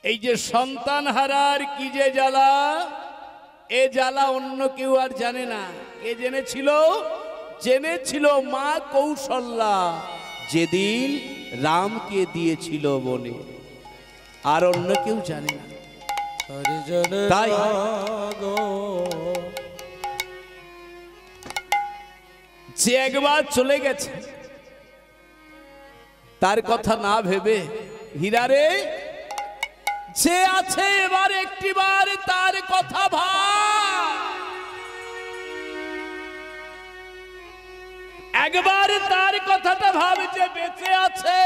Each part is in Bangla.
এই যে সন্তান হারার কি যে জ্বালা, এ জ্বালা অন্য কেউ আর জানে না। কে জেনেছিল? জেনেছিল মা কৌশল্যা, যেদিন রামকে দিয়েছিল বনে। আর অন্য কেউ জানে না। তাই যে একবার চলে গেছে তার কথা না ভেবে, হীরারে যে আছে এবার একটিবার তার কথা ভাব, একবার তার কথাটা ভাব যে বেঁচে আছে।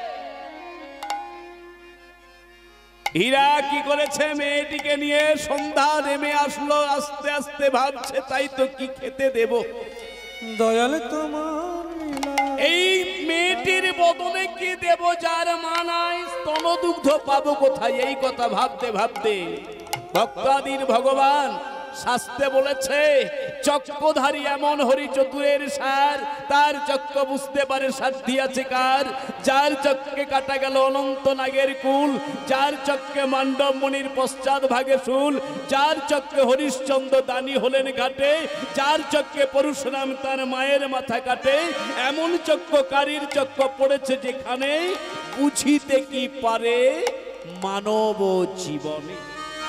হীরা কি করেছে? মেয়েটিকে নিয়ে সন্ধ্যা নেমে আসলো, আস্তে আস্তে ভাবছে তাই তো কি খেতে দেব। দয়াল তোমার এই মেয়েটির বদলে কি দেব যার মা নাই, স্তনদুগ্ধ পাবো কোথায়? এই কথা ভাবতে ভাবতে ভক্তাদির ভগবান শাস্তে বলেছে, চক্রধারী এমন হরি চতুরের সার, তার চক্র বুঝতে পারে সাধ্যি আছে কার। যার চক্রে কাটা গেল অনন্ত নাগের কুল, যার চক্রে মান্ডব মুনির পশ্চাৎ ভাগে শুল, যার চক্রে হরিশ্চন্দ্র দানি হলেন ঘাটে, যার চক্রে পরশুরাম তার মায়ের মাথা কাটে, এমন চক্রকারীর চক্র পড়েছে যেখানে বুঝিতে কি পারে মানব জীবনে।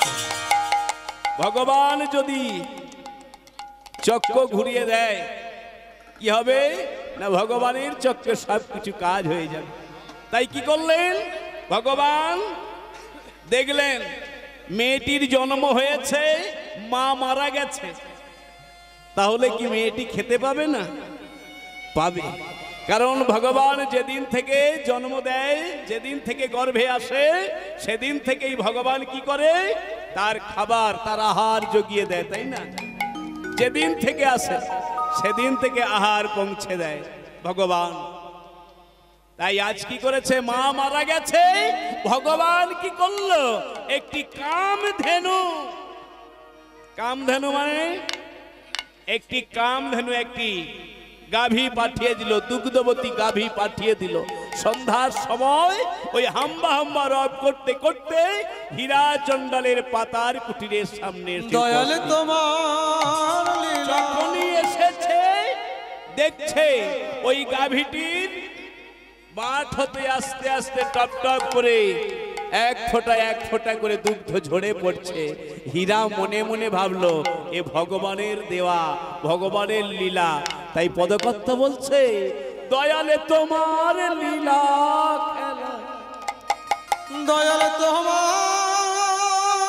ভগবান যদি চক্র ঘুরিয়ে দেয় কি হবে না, ভগবানের চক্রে সব কিছু কাজ হয়ে যাবে। তাই কি করলেন ভগবান? দেখলেন মেয়েটির জন্ম হয়েছে, মা মারা গেছে, তাহলে কি মেয়েটি খেতে পাবে না? পাবে। কারণ ভগবান যেদিন থেকে জন্ম দেয়, যেদিন থেকে গর্ভে আসে, সেদিন থেকেই ভগবান কি করে? তার খাবার, তার আহার জুগিয়ে দেয়, তাই না? যেদিন থেকে আসে সেদিন থেকে আহার পৌঁছে দেয় ভগবান। তাই আজ কি করেছে? মা মারা গেছে, ভগবান কি করলো? একটি কামধেনু, কামধেনু মানে একটি কামধেনু, একটি গাভী পাঠিয়ে দিল, দুগ্ধবতী গাভী পাঠিয়ে দিল। সন্ধ্যার সময় ওই হাম্বা হাম্বা রব করতে করতে হীরা চণ্ডালের পাতার কুটিরের সামনে দয়াল তোমার যখনই এসেছে দেখছে ওই গাভীটির বাট হতে আস্তে আস্তে টপ টপ করে এক ফোঁটা করে দুগ্ধ ঝরে পড়ছে। হীরা মনে মনে ভাবলো এ ভগবানের দেওয়া, ভগবানের লীলা। তাই পদকর্তা বলছে, দয়ালে তোমার লীলা খেলা, দয়াল তোমার,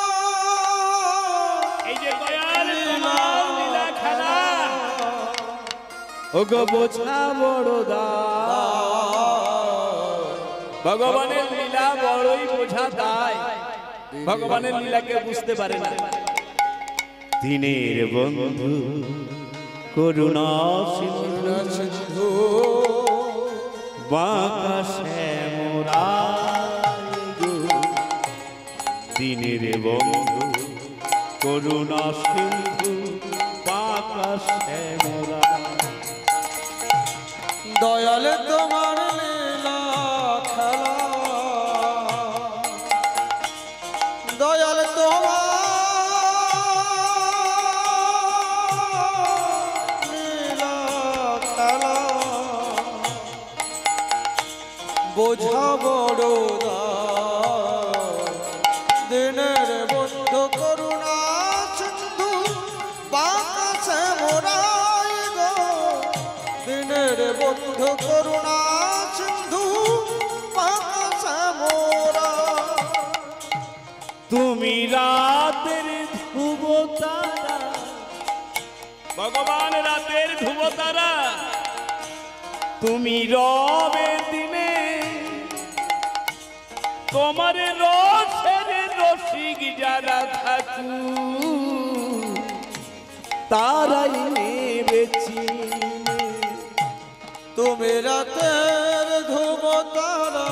এই যে দয়াল তোমার লীলা খেলা, ওগো বোঝা বড় ভগবানের লীলা বড়ই বোঝা দায়। ভগবানের লীলাকে বুঝতে পারে না। দিনের বন্ধু করুণা সিন্ধু বাঁকা শ্যামরা, দিনের বন্ধু করুণা সিন্ধু বাঁকা শ্যামরা। দয়াল তোমার লীলা খেলা, দয়াল তোমার লীলা খেলা, বোঝা বড় দিনের বন্ধু করুণা সিন্ধু বাঁকা শ্যামরাই গো, দিনের বন্ধু করুণা সিন্ধু বাঁকা শ্যামরা। তুমি রাতের ধ্রুব তারা, ভগবান রাতের ধ্রুব তারা, তুমি রবে দিনে, তোমার রসের রসিক যারা থাকু তারাই নেবেছি। তুমি রাতের ধ্রুব তারা,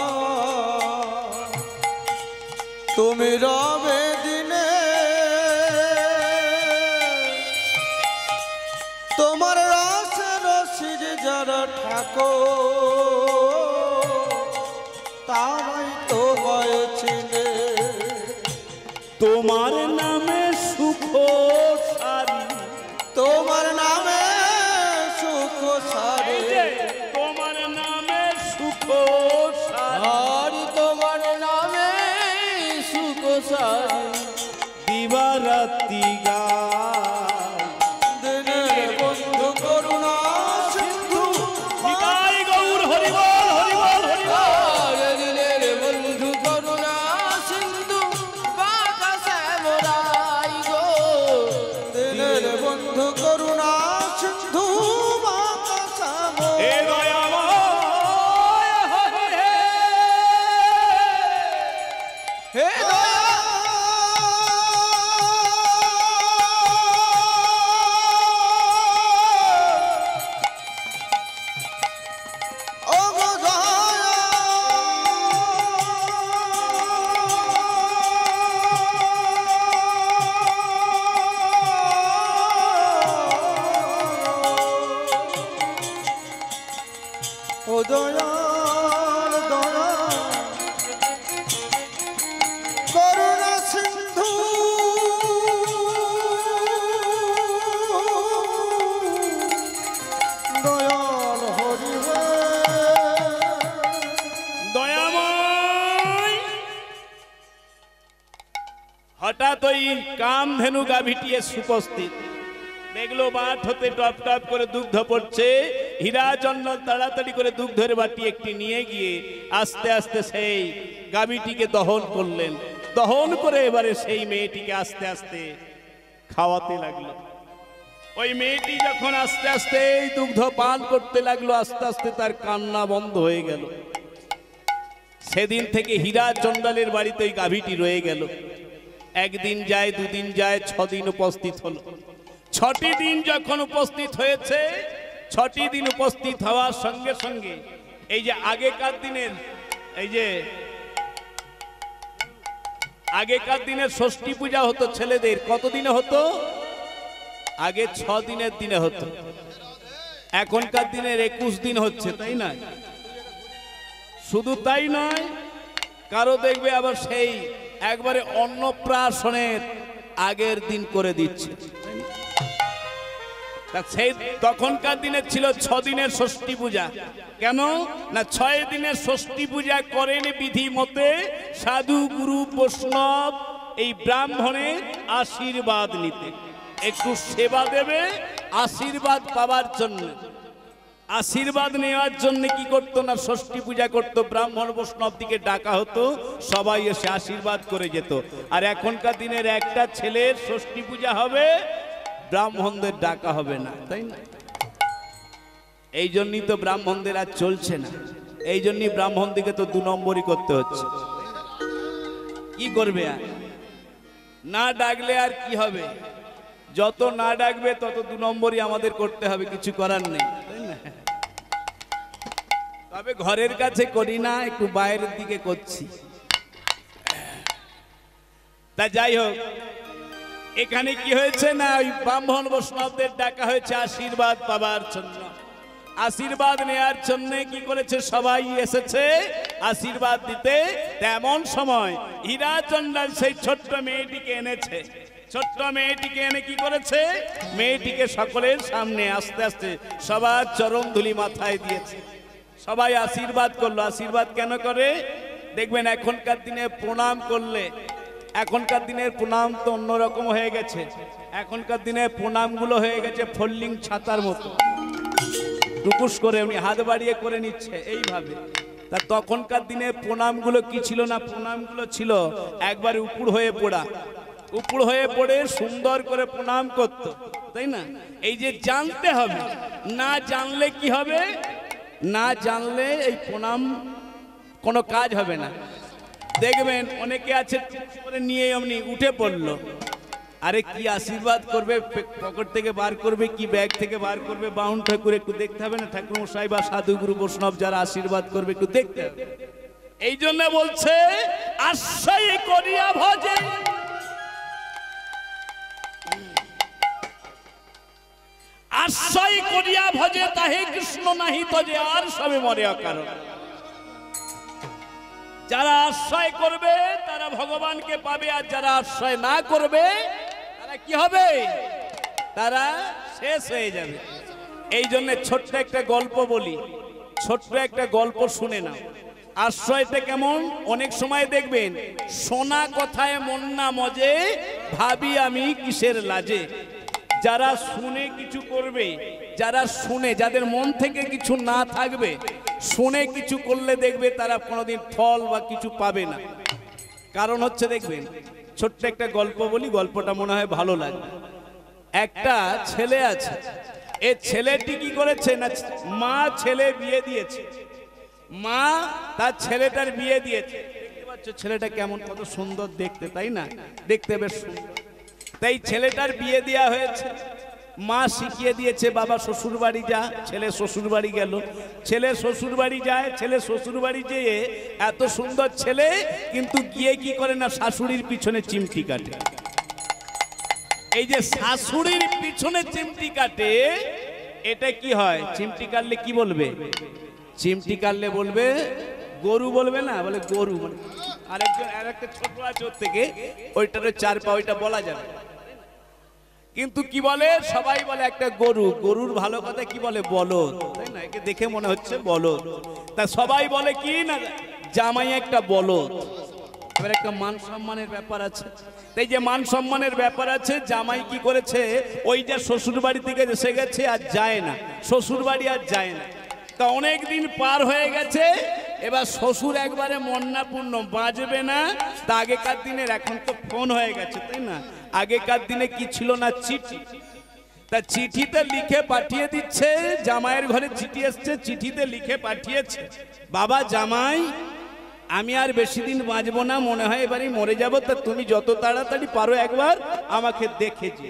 তুমি রবে দিনে, তোমার রসে রসিক যারা ঠাকুর তারাই তো চিনে। তোমার নামে সুখ সারি, তোমার নামে সুখ সারে, তোমার নামে সুখ সারি, আর তোমার নামে সুখ সারে, দিবারাত্রি গায় দিনের বন্ধু করুণা সিন্ধু, নিতাই গৌর হরি বল হরি বল হরি বল। দিনের বন্ধু করুণা সিন্ধু, বাতাসে মোরাই গো, দিনের বন্ধু করুণা সিন্ধু, বাতাসে এ মোরাই। দয়াময় হে হে দয়া, ও গো দয়া, ও দয়াল দয়া, করুণা সিন্ধু, দয়াল হরি হে। দয়াময়। হঠাৎ ওই কামধেনু গাভীটি এসে উপস্থিত, দেখলো মাঠ হতে টপ টপ করে দুগ্ধ পড়ছে। হীরা জন্নল তাড়াতাড়ি করে দুগ্ধের বাটি একটি নিয়ে গিয়ে আস্তে আস্তে সেই গাভীটিকে দহন করলেন। দহন করে এবারে সেই মেয়েটিকে আস্তে আস্তে খাওয়াতে লাগলো। ওই মেয়েটি যখন আস্তে আস্তে এই দুগ্ধ পান করতে লাগলো, আস্তে আস্তে তার কান্না বন্ধ হয়ে গেল। সেদিন থেকে হীরা চন্ডালের বাড়িতে ওই গাভীটি রয়ে গেল। একদিন যায়, দুদিন যায়, 6 দিন উপস্থিত হলো। 6টি দিন যখন উপস্থিত হয়েছে, 6টি দিন উপস্থিত হওয়ার সঙ্গে সঙ্গে এই যে আগেকার দিনের ষষ্ঠী পূজা হতো ছেলেদের, কতদিনে হতো? আগে 6 দিনের দিনে হতো, এখনকার দিনের 21 দিন হচ্ছে, তাই না? শুধু তাই নয়, কারো দেখবে আবার সেই একবারে অন্নপ্রাশনের আগের দিন করে দিচ্ছে। সেই তখনকার দিনে ছিল 6 দিনের ষষ্ঠী পূজা। কেন না 6 দিনের ষষ্ঠী পূজা করেন বিধি মতে সাধু গুরু বৈষ্ণব এই ব্রাহ্মণের আশীর্বাদ নিতে, একটু সেবা দেবে আশীর্বাদ পাওয়ার জন্য। আশীর্বাদ নেওয়ার জন্য কি করতো না ষষ্ঠী পূজা করতো, ব্রাহ্মণ বৈষ্ণব দিকে ডাকা হতো, সবাই এসে আশীর্বাদ করে যেত। আর এখনকার দিনের একটা ছেলের ষষ্ঠী পূজা হবে, ব্রাহ্মণদের ডাকা হবে না, তাই না? এই জন্যই তো ব্রাহ্মণদের আর চলছে না, এই জন্যই ব্রাহ্মণ দিকে তো 2 নম্বরই করতে হচ্ছে। কি করবে আর না ডাকলে আর কি হবে? যত না ডাকবে তত 2 নম্বরই আমাদের করতে হবে, কিছু করার নেই, তাই না? তবে ঘরের কাছে করি না, একটু বাইরের দিকে করছি। তা যাই হোক, এখানে কি হয়েছে না ওই ব্রাহ্মণ বৈষ্ণবদের ডাকা হয়েছে আশীর্বাদ পাবার জন্য। আশীর্বাদ নেয়ার জন্য কি করেছে, সবাই এসেছে আশীর্বাদ দিতে। তেমন সময় হীরা চন্ডাল সেই ছোট্ট মেয়েটিকে এনেছে। ছোট্ট মেয়েটিকে এনে কি করেছে, মেয়েটিকে সকলের সামনে আস্তে আস্তে সবার চরণ ধুলি মাথায় দিয়েছে। সবাই আশীর্বাদ করলো। আশীর্বাদ কেন করে দেখবেন, এখনকার দিনে প্রণাম করলে, এখনকার দিনের প্রণাম তো অন্যরকম হয়ে গেছে। এখনকার দিনে প্রণামগুলো হয়ে গেছে ফোল্ডিং ছাতার মতো, টুকুস করে উনি হাত বাড়িয়ে করে নিচ্ছে এইভাবে। তা তখনকার দিনে প্রণামগুলো কি ছিল না, প্রণামগুলো ছিল একবারে উপর হয়ে পড়া, উপর হয়ে পড়ে সুন্দর করে প্রণাম করত, তাই না? এই যে জানতে হবে, না জানলে কি হবে, না জানলে এই প্রণাম কোনো কাজ হবে না। দেখবেন অনেকে আছে করে নিয়ে এমনি উঠে পড়লো, আরে কি আশীর্বাদ করবে, পকেট থেকে বার করবে কি ব্যাগ থেকে বার করবে, বাউন ঠাকুর একটু দেখতে হবে না, ঠাকুর মশাই বা সাধু গুরু বৈষ্ণব যারা আশীর্বাদ করবে একটু দেখতে হবে। এই জন্য বলছে আশ্রয় করিয়া ভজে, আশ্রয় করিয়া ভজে তাহে কৃষ্ণ নাহি তজে, আর সবে মরে অকারণ। যারা আশ্রয় করবে তারা ভগবানকে পাবে, আর যারা আশ্রয় না করবে তারা কি হবে? তারা শেষ হয়ে যাবে। এই জন্য ছোট্ট একটা গল্প বলি, ছোট্ট একটা গল্প শুনে নাও। আশ্রয়টা কেমন? অনেক সময় দেখবেন শোনা কথায় মন না মজে, ভাবি আমি কিসের লাজে। যারা শুনে কিছু করবে, যারা শুনে, যাদের মন থেকে কিছু না থাকবে, শুনে কিছু করলে দেখবে তারা কোনোদিন ফল বা কিছু পাবে না। কারণ হচ্ছে দেখবেন, ছোট্ট একটা গল্প বলি, গল্পটা মনে হয় ভালো লাগবে। একটা ছেলে আছে, এই ছেলেটি কি করেছে না, মা ছেলে বিয়ে দিয়েছে, মা তার ছেলেটার বিয়ে দিয়েছে। দেখতে পাচ্ছ ছেলেটা কেমন, কত সুন্দর দেখতে, তাই না? দেখতে বেশ সুন্দর। তাই ছেলেটার বিয়ে দেওয়া হয়েছে, মা শিখিয়ে দিয়েছে বাবা শ্বশুর বাড়ি যা। ছেলে শ্বশুর বাড়ি গেল, ছেলে শ্বশুর বাড়ি যায়, ছেলে শ্বশুর বাড়ি যেয়ে এত সুন্দর ছেলে কিন্তু গিয়ে কি করে না, শাশুড়ির পিছনে চিমটি কাটে। এই যে শাশুড়ির পিছনে চিমটি কাটে, এটা কি হয়? চিমটি কাটলে কি বলবে? চিমটি কাটলে বলবে গরু, বলবে না, বলে গরু। মানে আরেকটা ছোট আছে ওর থেকে, ওইটারও চার পা, ওইটা বলা যাবে। কিন্তু কি বলে? সবাই বলে একটা গরু। গরুর ভালো কথা কি বলে? বলদ, তাই না? একে দেখে মনে হচ্ছে বলদ। তা সবাই বলে কি না, জামাই একটা বলদ। এবার একটা মান সম্মানের ব্যাপার আছে। তাই যে মান সম্মানের ব্যাপার আছে, জামাই কি করেছে, ওই যে শ্বশুর বাড়ি থেকে এসে গেছে, আর যায় না শ্বশুর বাড়ি, আর যায় না। তা অনেক দিন পার হয়ে গেছে, এবার শ্বশুর একবারে মন্নাপূর্ণ বাজবে না। তা আগেকার দিনের, এখন তো ফোন হয়ে গেছে, তাই না? আগেকার দিনে কি ছিল না, চিঠি। তা চিঠিতে লিখে পাঠিয়ে দিচ্ছে, জামাইয়ের ঘরে চিঠি এসছে, চিঠিতে লিখে পাঠিয়েছে, বাবা জামাই আমি আর বেশি দিন বাঁচবো না, মনে হয় এবারই মরে যাব, তা তুমি যত তাড়াতাড়ি পারো একবার আমাকে দেখে যে।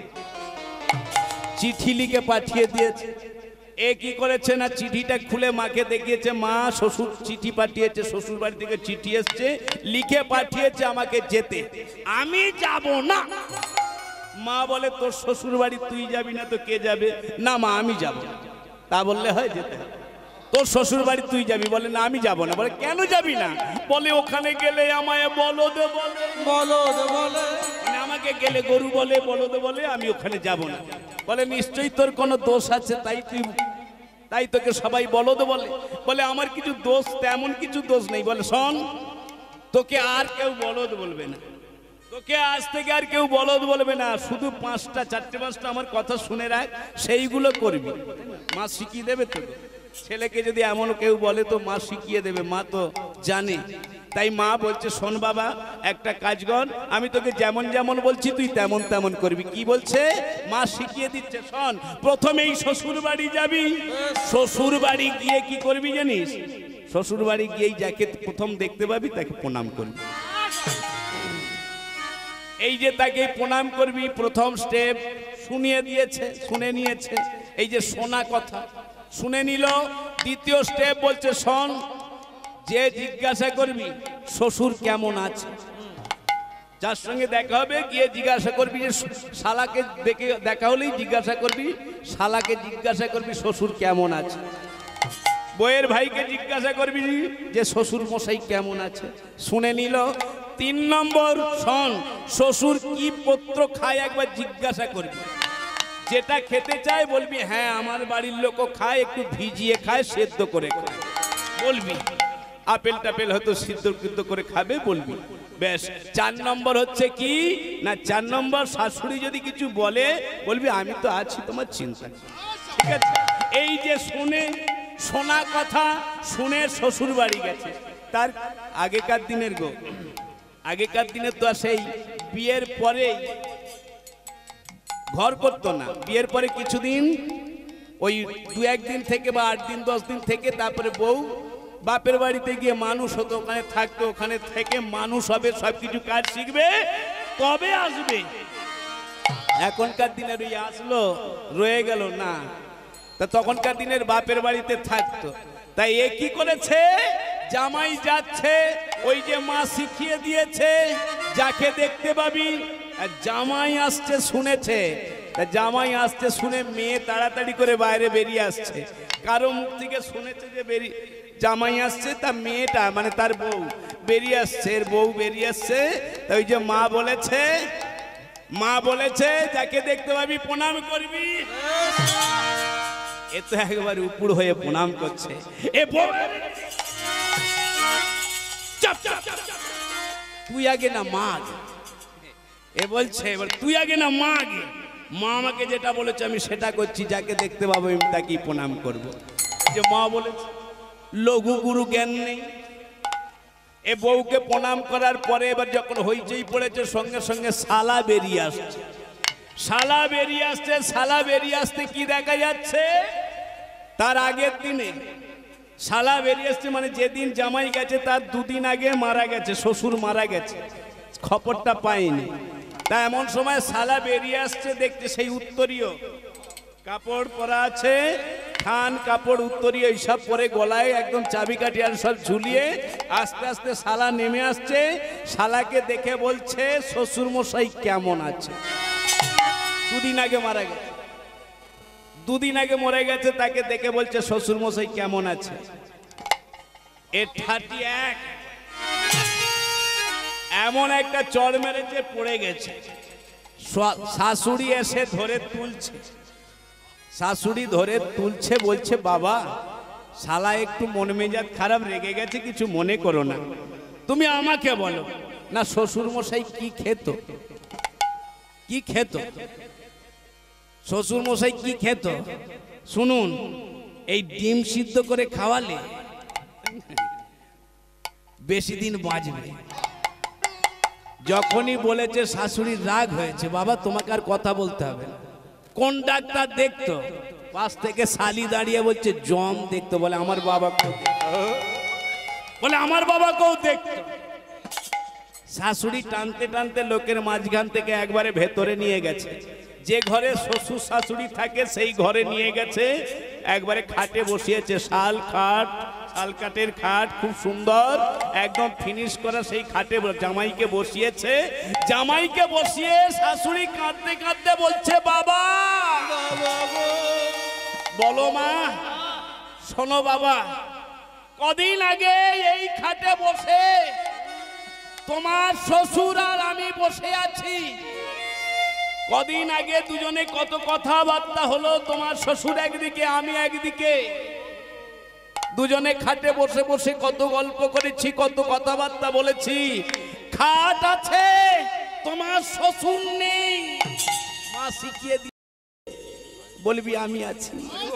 চিঠি লিখে পাঠিয়ে দিয়েছে। এ কি করেছে না, চিঠিটা খুলে মাকে দেখিয়েছে, মা শ্বশুর চিঠি পাঠিয়েছে, শ্বশুর বাড়ি থেকে চিঠি এসছে, লিখে পাঠিয়েছে আমাকে যেতে, আমি যাব না। মা বলে তোর শ্বশুর বাড়ি তুই যাবি না তো কে যাবে? না মা আমি যাব। তা বললে হয়? যেতে হবে। তোর শ্বশুর বাড়ি তুই যাবি, বলে না আমি যাব না। বলে কেন যাবি না? বলে ওখানে গেলে আমায় বলদ বলে, বলদ বলে, মানে আমাকে গেলে গরু বলে, বলদ বলে, আমি ওখানে যাব না। বলে নিশ্চয়ই তোর কোনো দোষ আছে, তাই তোকে সবাই বলদ বলে। বলে আমার কিছু দোষ, তেমন কিছু দোষ নেই। বলে শোন, তোকে আর কেউ বলদ বলবে না, তোকে আজ থেকে আর কেউ বলদ বলবে না, শুধু চারটে পাঁচটা আমার কথা শুনে রাখ, সেইগুলো করবি। মা শিখিয়ে দেবে তোকে। ছেলেকে যদি এমন কেউ বলে তো মা শিখিয়ে দেবে, মা তো জানে। তাই মা বলছে শোন বাবা, একটা কাজ কর, আমি তোকে যেমন যেমন বলছি তুই তেমন তেমন করবি। কি বলছে? মা শিখিয়ে দিচ্ছে, শোন, প্রথমেই শ্বশুর বাড়ি যাবি, শ্বশুর বাড়ি গিয়ে কি করবি জানিস? শ্বশুর বাড়ি গিয়েই যাকে প্রথম দেখতে পাবি তাকে প্রণাম করবি। এই যে তাকে প্রণাম করবি, প্রথম স্টেপ শুনিয়ে দিয়েছে, শুনে নিয়েছে। এই যে শোনা কথা শুনে নিল। দ্বিতীয় স্টেপ বলছে শোন, যে জিজ্ঞাসা করবি শ্বশুর কেমন আছে, যার সঙ্গে দেখা হবে গিয়ে জিজ্ঞাসা করবি যে শালাকে দেখে দেখা হলেই জিজ্ঞাসা করবি, শালাকে জিজ্ঞাসা করবি শ্বশুর কেমন আছে। বইয়ের ভাইকে জিজ্ঞাসা করবি যে শ্বশুর মশাই কেমন আছে, শুনে নিল। 3 নম্বর, শোন, শ্বশুর কি পত্র খায় একবার জিজ্ঞাসা করবি। যেটা খেতে চায় বলবি হ্যাঁ আমার বাড়ির লোকও খায়, একটু ভিজিয়ে খায়, সেদ্ধ করে খায়, বলবি। আপেল টাপেল হয়তো সিদ্ধ করে খাবে, বলবি। বেশ। 4 নম্বর হচ্ছে কি না, 4 নম্বর শাশুড়ি যদি কিছু বলে বলবি আমি তো আছি, তোমার চিন্তা নেই। ঠিক আছে? এই যে শোনা কথা শুনে শ্বশুর বাড়ি গেছে। তার আগেকার দিনের আগেকার দিনের তো সেই বিয়ের পরেই ঘর করতো না। বিয়ের পরে কিছুদিন, ওই 2-1 দিন থেকে বা 8 দিন 10 দিন থেকে তারপরে বউ বাপের বাড়িতে গিয়ে মানুষ হতো, ওখানে থাকতো, ওখানে থেকে মানুষ হবে, সবকিছু কাজ শিখবে, তবে আসবে। এখনকার দিনের ওই আসলো রয়ে গেল না, তা তখনকার দিনের বাপের বাড়িতে থাকতো। তাই এ কি করেছে, জামাই যাচ্ছে, ওই যে মা শিখিয়ে দিয়েছে যাকে দেখতে পাবি, আর জামাই আসছে শুনেছে। তা জামাই আসছে শুনে মেয়ে তাড়াতাড়ি করে বাইরে বেরিয়ে আসছে। কারো মুখ থেকে শুনেছে যে জামাই আসছে, তার মেয়েটা মানে তার বউ বেরিয়ে আসছে, এর বউ বেরিয়ে আসছে। ওই যে মা বলেছে যাকে দেখতে পাবি প্রণাম করবি। এ তো একবার উপর হয়ে প্রণাম করছে। এ বউ তুই আগে না মা আগে, এ বলছে এবার তুই আগে না মা আগে। মা আমাকে যেটা বলেছে আমি সেটা করছি, যাকে দেখতে পাবো আমি তাকেই প্রণাম করব। যে মা বলেছে, লঘু গুরু জ্ঞান নেই। এ বউকে প্রণাম করার পরে এবার যখন হইচই পড়েছে, সঙ্গে সঙ্গে শালা বেরিয়ে আসছে। শালা বেরিয়ে আসতে কি দেখা যাচ্ছে, তার আগের দিনে শালা বেরিয়ে আসছে, মানে যেদিন জামাই গেছে তার দুদিন আগে মারা গেছে, শ্বশুর মারা গেছে, খবরটা পাইনি। তা এমন সময় শালা বেরিয়ে আসছে, দেখতে সেই উত্তরীয় কাপড় পরা আছে, থান কাপড় উত্তরীয় এইসব পরে, গলায় একদম চাবিকাঠি আর সব ঝুলিয়ে আস্তে আস্তে শালা নেমে আসছে। শালাকে দেখে বলছে, শ্বশুর মশাই কেমন আছে? দুদিন আগে মরে গেছে, তাকে দেখে বলছে শ্বশুর মশাই কেমন আছে? এর 31 এমন একটা চড় মেরেছে, পড়ে গেছে। শাশুড়ি এসে ধরে তুলছে, বলছে বাবা শালা একটু মন মেজাজ খারাপ, রেগে গেছে, কিছু মনে করো না, তুমি আমাকে বলো না শ্বশুর মশাই কি খেত? শ্বশুর মশাই কি খেত? শুনুন, এই ডিম সিদ্ধ করে খাওয়ালে বেশি দিন বাঁচবে। যখনই বলেছে শাশুড়ির রাগ হয়েছে, বাবা তোমাকে আর কথা বলতে হবে না। কোন ডাক্তার দেখতো? পাশ থেকে শালি দাঁড়িয়ে বলছে জম দেখতো, বলে আমার বাবাকেও দেখতো। শাশুড়ি টানতে টানতে লোকের মাঝখান থেকে একবারে ভেতরে নিয়ে গেছে। যে ঘরে শ্বশুর শাশুড়ি থাকে সেই ঘরে নিয়ে গেছে, একবারে খাটে বসিয়েছে, শাল কাঠের খাট, খুব সুন্দর একদম ফিনিশ করা সেই খাটে জামাইকে বসিয়ে শাশুড়ি কাঁদতে কাঁদতে বলছে বাবা, বলো মা, শোনো বাবা, কদিন আগে এই খাটে বসে তোমার শ্বশুর আর আমি বসে আছি। কদিন আগে দুজনে কত কথাবার্তা হলো, তোমার শ্বশুর একদিকে আমি একদিকে, দুজনে খাটে বসে বসে কত গল্প করেছি, কত কথাবার্তা বলেছি। খাট আছে, তোমার শ্বশুর নেই, মা শিখিয়ে দিয়ে বলবি আমি আছি।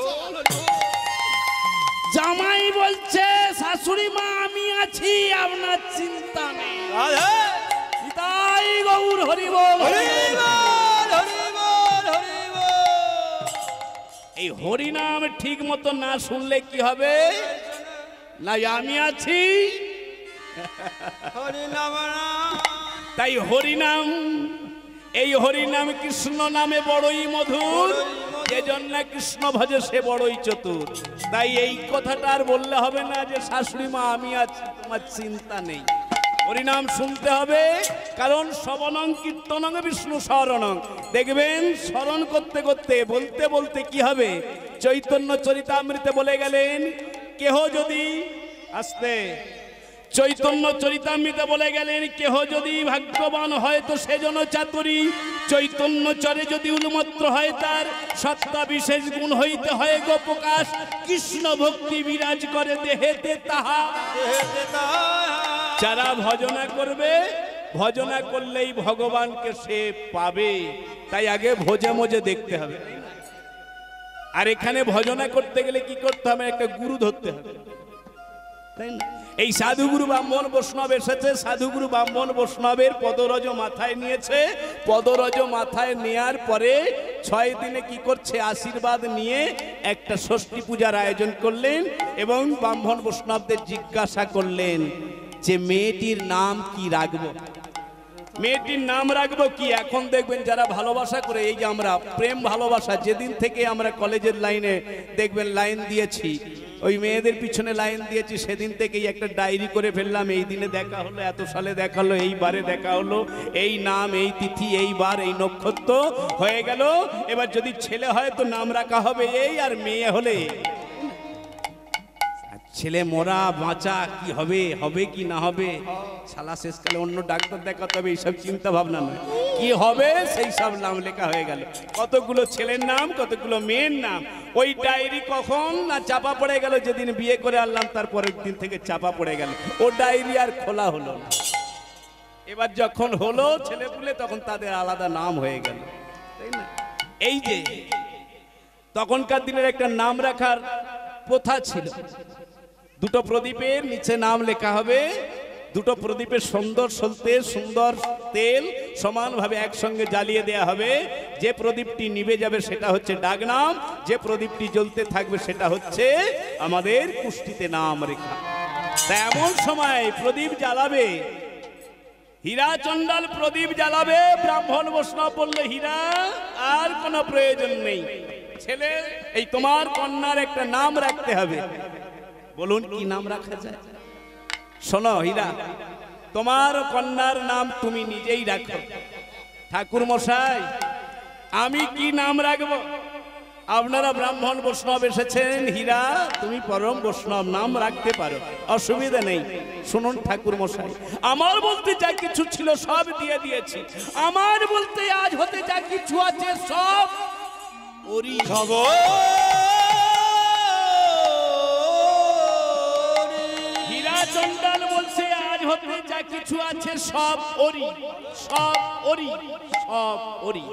জামাই বলছে শাশুড়ি মা আমি আছি, আপনার চিন্তা নেই। তাই গৌর হরি বল। এই হরিনাম ঠিক মতো না শুনলে কি হবে, না আমি আছি। তাই হরিনাম, এই হরিনাম কৃষ্ণ নামে বড়ই মধুর, যে জন্য কৃষ্ণ ভজে সে বড়ই চতুর। তাই এই কথাটা আর বললে হবে না যে শাশুড়ি মা আমি আছি, তোমার চিন্তা নেই। হরিনাম শুনতে হবে, কারণ শ্রবণং কীর্তনং বিষ্ণু স্মরণং। দেখবেন স্মরণ করতে করতে বলতে বলতে কি হবে, চৈতন্য চরিতামৃতে বলে গেলেন, কেহ যদি আসতে চৈতন্য চরিতামৃতে বলে গেলেন, কেহ যদি ভাগ্যবান হয় তো সেজন্য চাতুরী, চৈতন্য চরে যদি উন্মত্ত হয় তার সত্তা বিশেষ গুণ হইতে হয় গো প্রকাশ, কৃষ্ণ ভক্তি বিরাজ করে দেহেতে তাহা। যারা ভজনা করবে, ভজনা করলেই ভগবানকে সে পাবে। তাই আগে ভোজে মোজে দেখতে হবে। আর এখানে ভজনা করতে গেলে কি করতে হবে, একটা গুরু ধরতে হবে, তাই না? এই সাধুগুরু ব্রাহ্মণ বৈষ্ণব এসেছে, সাধুগুরু ব্রাহ্মণ বৈষ্ণবের পদরজ মাথায় নিয়েছে। পদরজ মাথায় নেয়ার পরে 6 দিনে কি করছে, আশীর্বাদ নিয়ে একটা ষষ্ঠী পূজার আয়োজন করলেন এবং ব্রাহ্মণ বৈষ্ণবদের জিজ্ঞাসা করলেন যে মেয়েটির নাম কি রাখবো, মেয়েটির নাম রাখবো কি। এখন দেখবেন যারা ভালোবাসা করে, এই যে আমরা প্রেম ভালোবাসা, যেদিন থেকে আমরা কলেজের লাইনে দেখবেন লাইন দিয়েছি, ওই মেয়েদের পিছনে লাইন দিয়েছি, সেদিন থেকেই একটা ডায়েরি করে ফেললাম, এই দিনে দেখা হলো, এত সালে দেখা হলো, এই বারে দেখা হলো, এই নাম, এই তিথি, এই বার, এই নক্ষত্র হয়ে গেল। এবার যদি ছেলে হয় তো নাম রাখা হবে এই, আর মেয়ে হলে ছেলে মরা বাঁচা কি হবে, হবে কি না হবে, শালা শেষকালে অন্য ডাক্তার দেখাতে হবে, এইসব চিন্তা ভাবনা নয়, কি হবে সেই সব নাম লেখা হয়ে গেল। কতগুলো ছেলের নাম, কতগুলো মেয়ের নাম। ওই ডায়েরি কখন না চাপা পড়ে গেল, যেদিন বিয়ে করে আনলাম তারপরের দিন থেকে চাপা পড়ে গেল, ও ডায়েরি আর খোলা হলো না। এবার যখন হলো ছেলেপুলে, তখন তাদের আলাদা নাম হয়ে গেল, তাই না? এই যে তখনকার দিনের একটা নাম রাখার প্রথা ছিল, দুটো প্রদীপের নিচে নাম লেখা হবে, দুটো প্রদীপের সুন্দর সলতে সুন্দর তেল সমানভাবে একসঙ্গে জ্বালিয়ে দেয়া হবে। যে প্রদীপটি নিভে যাবে সেটা হচ্ছে ডাকনাম, যে প্রদীপটি জ্বলতে থাকবে সেটা হচ্ছে আমাদের কুষ্টিতে নাম রেখা। তা এমন সময় প্রদীপ জ্বালাবে, হীরা চণ্ডাল প্রদীপ জ্বালাবে, ব্রাহ্মণ বৈষ্ণব বললে হীরা আর কোনো প্রয়োজন নেই, ছেলে এই তোমার কন্যার একটা নাম রাখতে হবে। বলুন কি নাম রাখা যায়? শোনো হীরা, তোমার কন্যার নাম তুমি নিজেই রাখো। ঠাকুর মশাই আমি কি নাম রাখবো? আপনারা ব্রাহ্মণ বৈষ্ণব এসেছেন, হীরা তুমি পরম বৈষ্ণব, নাম রাখতে পারো, অসুবিধা নেই। শুনুন ঠাকুর মশাই, আমার বলতে যা কিছু ছিল সব দিয়ে দিয়েছি, আমার বলতে আজ হতে যা কিছু আছে সব ওরি। হীরা চণ্ডাল বলছে আজ হতে যা কিছু আছে সব ওরি, সব ওরি, সব ওরি।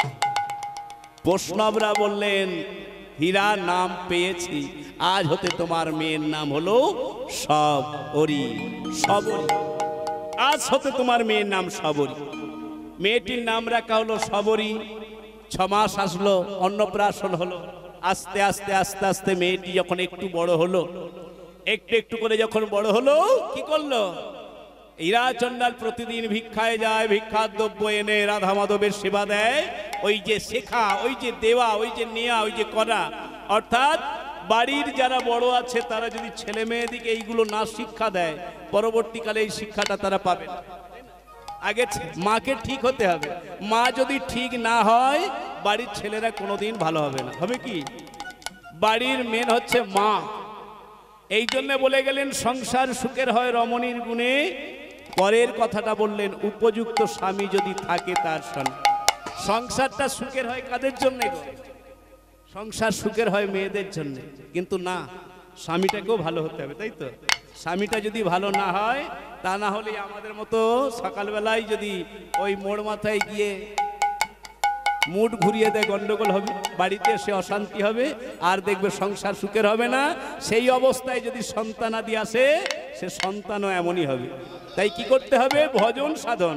বৈষ্ণবরা বললেন হীরা নাম পেয়েছি, আজ হতে তোমার মেয়ের নাম হলো সব ওরি, সবরি। আজ হতে তোমার মেয়ের নাম সবরি। মেয়েটির নাম রাখা হলো সবরি। 6 মাস আসলো, অন্নপ্রাশন হলো। আস্তে আস্তে আস্তে আস্তে মেয়েটি যখন একটু বড় হলো, একটু একটু করে যখন বড় হলো, কি করলো? হীরা চণ্ডাল প্রতিদিন ভিক্ষায় যায়, ভিক্ষার দ্রব্য এনে রাধা মাধবের সেবা দেয়। ওই যে শেখা, ওই যে দেওয়া, ওই যে নেয়া, ওই যে করা, অর্থাৎ বাড়ির যারা বড় আছে তারা যদি ছেলে মেয়েদিকে এইগুলো না শিক্ষা দেয়, পরবর্তীকালে এই শিক্ষাটা তারা পাবে না। আগে মাকে ঠিক হতে হবে, মা যদি ঠিক না হয় বাড়ির ছেলেরা কোনোদিন ভালো হবে না। হবে কি? বাড়ির মেন হচ্ছে মা। এই জন্য বলে গেলেন সংসার সুখের হয় রমণীর গুণে, পরের কথাটা বললেন উপযুক্ত স্বামী যদি থাকে তার সঙ্গে। সংসারটা সুখের হয় কাদের জন্য? সংসার সুখের হয় মেয়েদের জন্য, কিন্তু না, স্বামীটাকেও ভালো হতে হবে, তাই তো? স্বামীটা যদি ভালো না হয়, তা না হলে আমাদের মতো সকালবেলায় যদি ওই মোড় মাথায় গিয়ে মুড ঘুরিয়ে দেয়, গন্ডগোল হবে, বাড়িতে এসে অশান্তি হবে, আর দেখবে সংসার সুখের হবে না। সেই অবস্থায় যদি সন্তানাদি আসে, সে সন্তানও এমনই হবে। তাই কি করতে হবে? ভজন সাধন।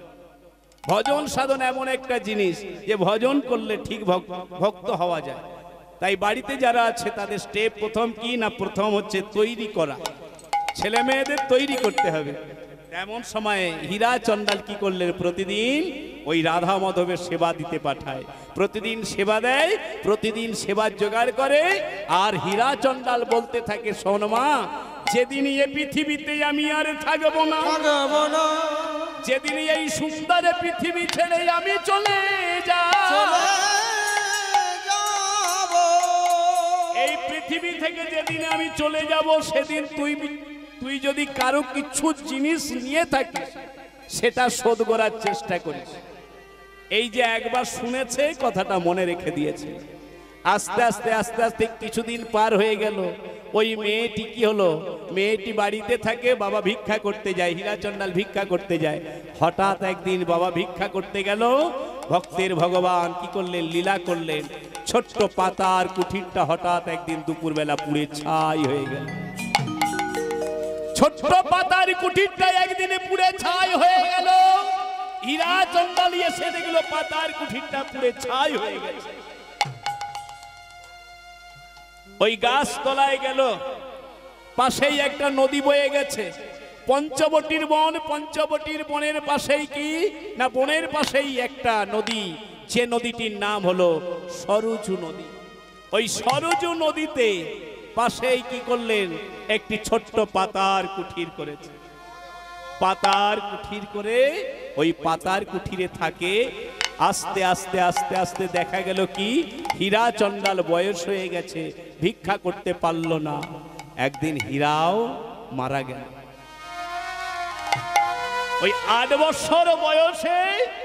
ভজন সাধন এমন একটা জিনিস যে ভজন করলে ঠিক ভক্ত হওয়া যায়। তাই বাড়িতে যারা আছে তাদের স্টেপ প্রথম কি না? প্রথম হচ্ছে তৈরি করা, ছেলে মেয়েদের তৈরি করতে হবে। এমন সময়ে হীরা চণ্ডাল কি করলেন? প্রতিদিন ওই রাধা মাধবের সেবা দিতে পাঠায়, প্রতিদিন সেবা দেয়, প্রতিদিন সেবার জোগাড় করে। আর হীরা চণ্ডাল বলতে থাকে, শোন মা, যেদিন এ পৃথিবীতে আমি আর থাকবো না, যেদিন এই সুন্দর পৃথিবী ছেড়ে আমি চলে যাব, এই পৃথিবী থেকে যেদিন আমি চলে যাব, সেদিন তুই যদি কারো কিছু জিনিস নিয়ে থাকিস, সেটা শোধ করার চেষ্টা করিস। এই যে একবার শুনেছে, কথাটা মনে রেখে দিয়েছে। আস্তে আস্তে আস্তে আস্তে কিছুদিন পার হয়ে গেল। ওই মেয়েটি কি হলো? মেয়েটি বাড়িতে থাকে, বাবা ভিক্ষা করতে যায়, হীরা চণ্ডাল ভিক্ষা করতে যায়। হঠাৎ একদিন বাবা ভিক্ষা করতে গেল, ভক্তের ভগবান কি করলেন? লীলা করলেন। ছোট্ট পাতার কুঠিরটা হঠাৎ একদিন দুপুরবেলা পুড়ে ছাই হয়ে গেল। ছোট্ট পাতার কুঠিরটা একদিনে পুড়ে ছাই হয়ে গেল। হীরা চণ্ডাল এসে দেখলো পাতার কুঠিরটা পুড়ে ছাই হয়ে গেছে। ওই গাছ তলায় গেল, পাশেই একটা নদী বয়ে গেছে, পঞ্চবটির বন। পঞ্চবটির বনের পাশেই কি না? বনের পাশেই একটা নদী, যে নদীটির নাম হলো সরজু নদী। ওই সরজু নদীতে পাশেই কি করলেন? একটি ছোট্ট পাতার কুঠির করেছে। পাতার কুঠির করে ওই পাতার কুঠিরে থাকে। আস্তে আস্তে আস্তে আস্তে দেখা গেল কি? হীরা চণ্ডাল বয়স হয়ে গেছে, ভিক্ষা করতে পারল না। একদিন হীরাও মারা গেল। ওই 8 বছর বয়সে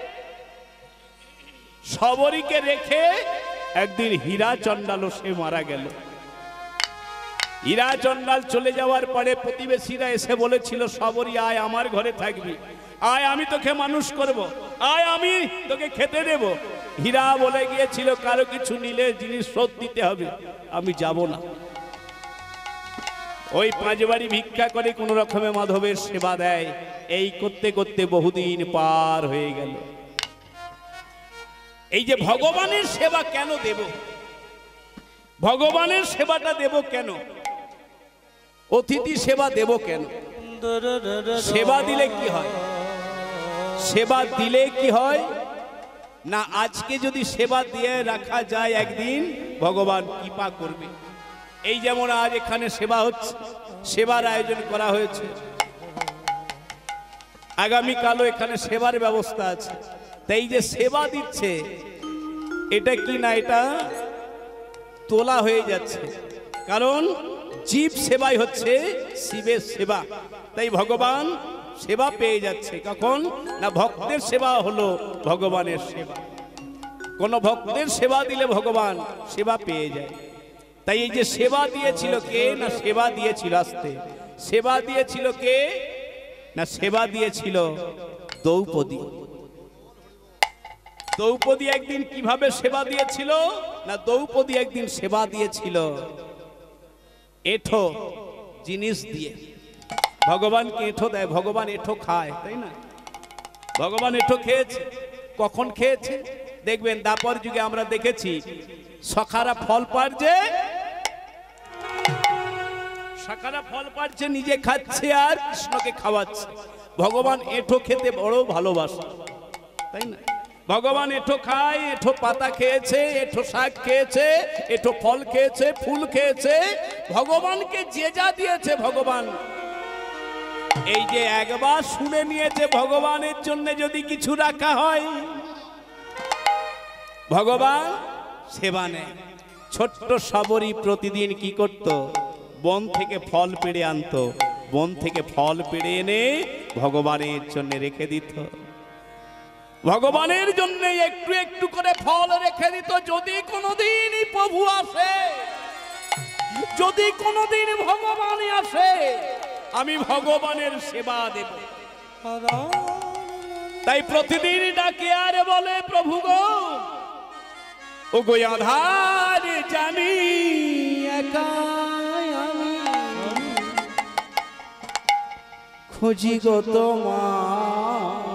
শবরীকে রেখে একদিন হীরা চণ্ডালও সে মারা গেল। হীরা চণ্ডাল চলে যাওয়ার পরে প্রতিবেশীরা এসে বলেছিল, শবরী আয় আমার ঘরে থাকবি, আয় আমি তোকে মানুষ করব, আয় আমি তোকে খেতে দেব। হীরা বলে গিয়েছিল, কারো কিছু নিলে জিনিস শোধ দিতে হবে, আমি যাব না। ওই 5 বাড়ি ভিক্ষা করে কোন রকমে মাধবের সেবা দেয়। এই করতে করতে বহুদিন পার হয়ে গেল। এই যে ভগবানের সেবা কেন দেব, ভগবানের সেবাটা দেব কেন, অতিথি সেবা দেব কেন? সেবা দিলে কি হয়? সেবা দিলে কি হয় না, আজকে যদি সেবা দিয়ে রাখা যায় একদিন ভগবান কৃপা করবে। এই যেমন আজ এখানে সেবা হচ্ছে, সেবার আয়োজন করা হয়েছে, আগামীকালও এখানে সেবার ব্যবস্থা আছে। তাই যে সেবা দিচ্ছে এটা কি না, এটা তোলা হয়ে যাচ্ছে, কারণ জীব সেবাই হচ্ছে শিবের সেবা। তাই ভগবান সেবা পেয়ে যাচ্ছে কখন না, ভক্তের সেবা হলো ভগবানের সেবা। কোন ভক্তের সেবা দিলে ভগবান সেবা পেয়ে যায়। তাই এই যে সেবা দিয়েছিল কে না, সেবা দিয়েছিল আসতে, সেবা দিয়েছিল কে না, সেবা দিয়েছিল দ্রৌপদী। দ্রৌপদী একদিন কিভাবে সেবা দিয়েছিল না, দ্রৌপদী একদিন সেবা দিয়েছিল এঁঠো জিনিস দিয়ে। ভগবানকে এঁঠো দেয়, ভগবান এঁঠো খায়, তাই না? ভগবান এঁঠো খেয়েছে, কখন খেয়েছে দেখবেন দাপর যুগে আমরা দেখেছি, সখারা ফল পাড়ছে, সখারা ফল পাড়ছে, নিজে খাচ্ছে আর কৃষ্ণকে খাওয়াচ্ছে। ভগবান এঁঠো খেতে বড় ভালোবাসে, তাই না? ভগবান এঁঠো খায়, এঁঠো পাতা খেয়েছে, এঁঠো শাক খেয়েছে, এঁঠো ফল খেয়েছে, ফুল খেয়েছে। ভগবানকে যে যা দিয়েছে ভগবান এই যে একবার শুনে নিয়েছে, ভগবানের জন্য যদি কিছু রাখা হয় ভগবান সেবা নেয়। ছোট্ট শবরী প্রতিদিন কি করত, বন থেকে ফল পেড়ে আনতো, বন থেকে ফল পেড়ে এনে ভগবানের জন্য রেখে দিত। ভগবানের জন্য একটু একটু করে ফল রেখে দিত। যদি কোনোদিন প্রভু আসে, যদি কোনোদিন ভগবান আসে, আমি ভগবানের সেবা দেব। তাই প্রতিদিন ডাকে আর বলে, প্রভু গো, ও গো আধার জানি একা আমি, খুঁজি গো তোমার।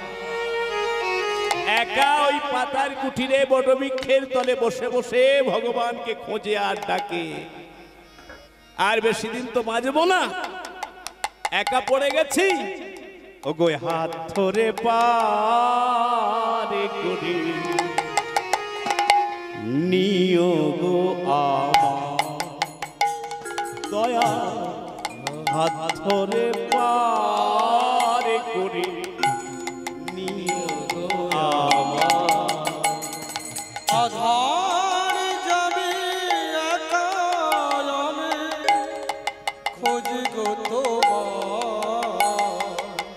একা ওই পাতার কুঠিরে বটবৃক্ষের তলে বসে বসে ভগবানকে খোঁজে আর ডাকে। আর বেশি দিন তো বাঁচবো না, একা পড়ে গেছি। ও গো হাত ধরে পারে করি নিও গো আমার দয়া, হাত ধরে পারে করি নিও গো আমার। আধার যাবি একা আমি, খোঁজি গো তোমার,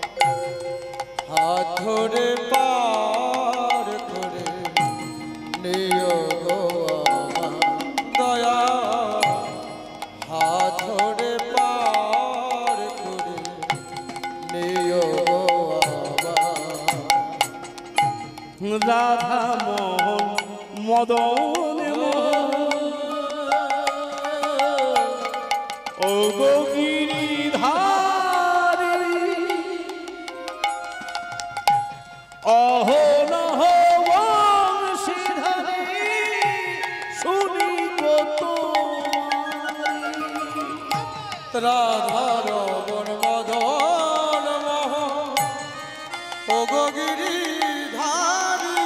হাত ধরে পার করে নিও গো আমার দয়া, হাত ধরে পার করে নিও গো আমার। রাধা মোহন মদন ও গো গিরিধারী, অহনহ বংশীধারী, শুনি গো তোমারি। রাধা রবণ মদন মোহন ও গো গিরিধারী,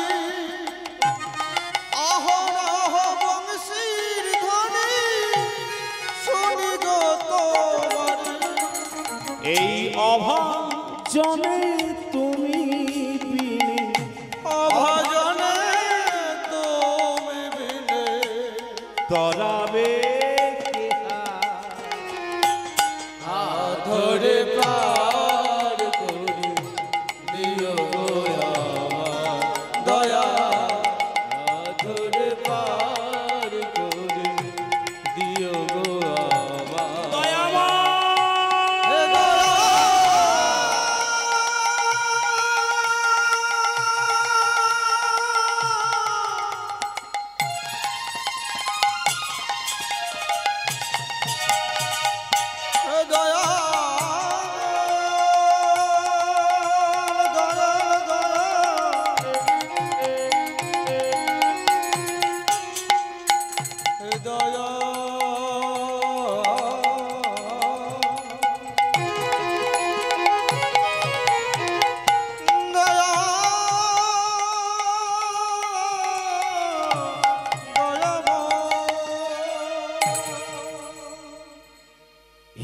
অহরহ বংশীর ধ্বনি শুনি গো তোমারি। এই অভাজনে তুমি বিনে, অভজনে তুমি বিনে তরাবে কেহা,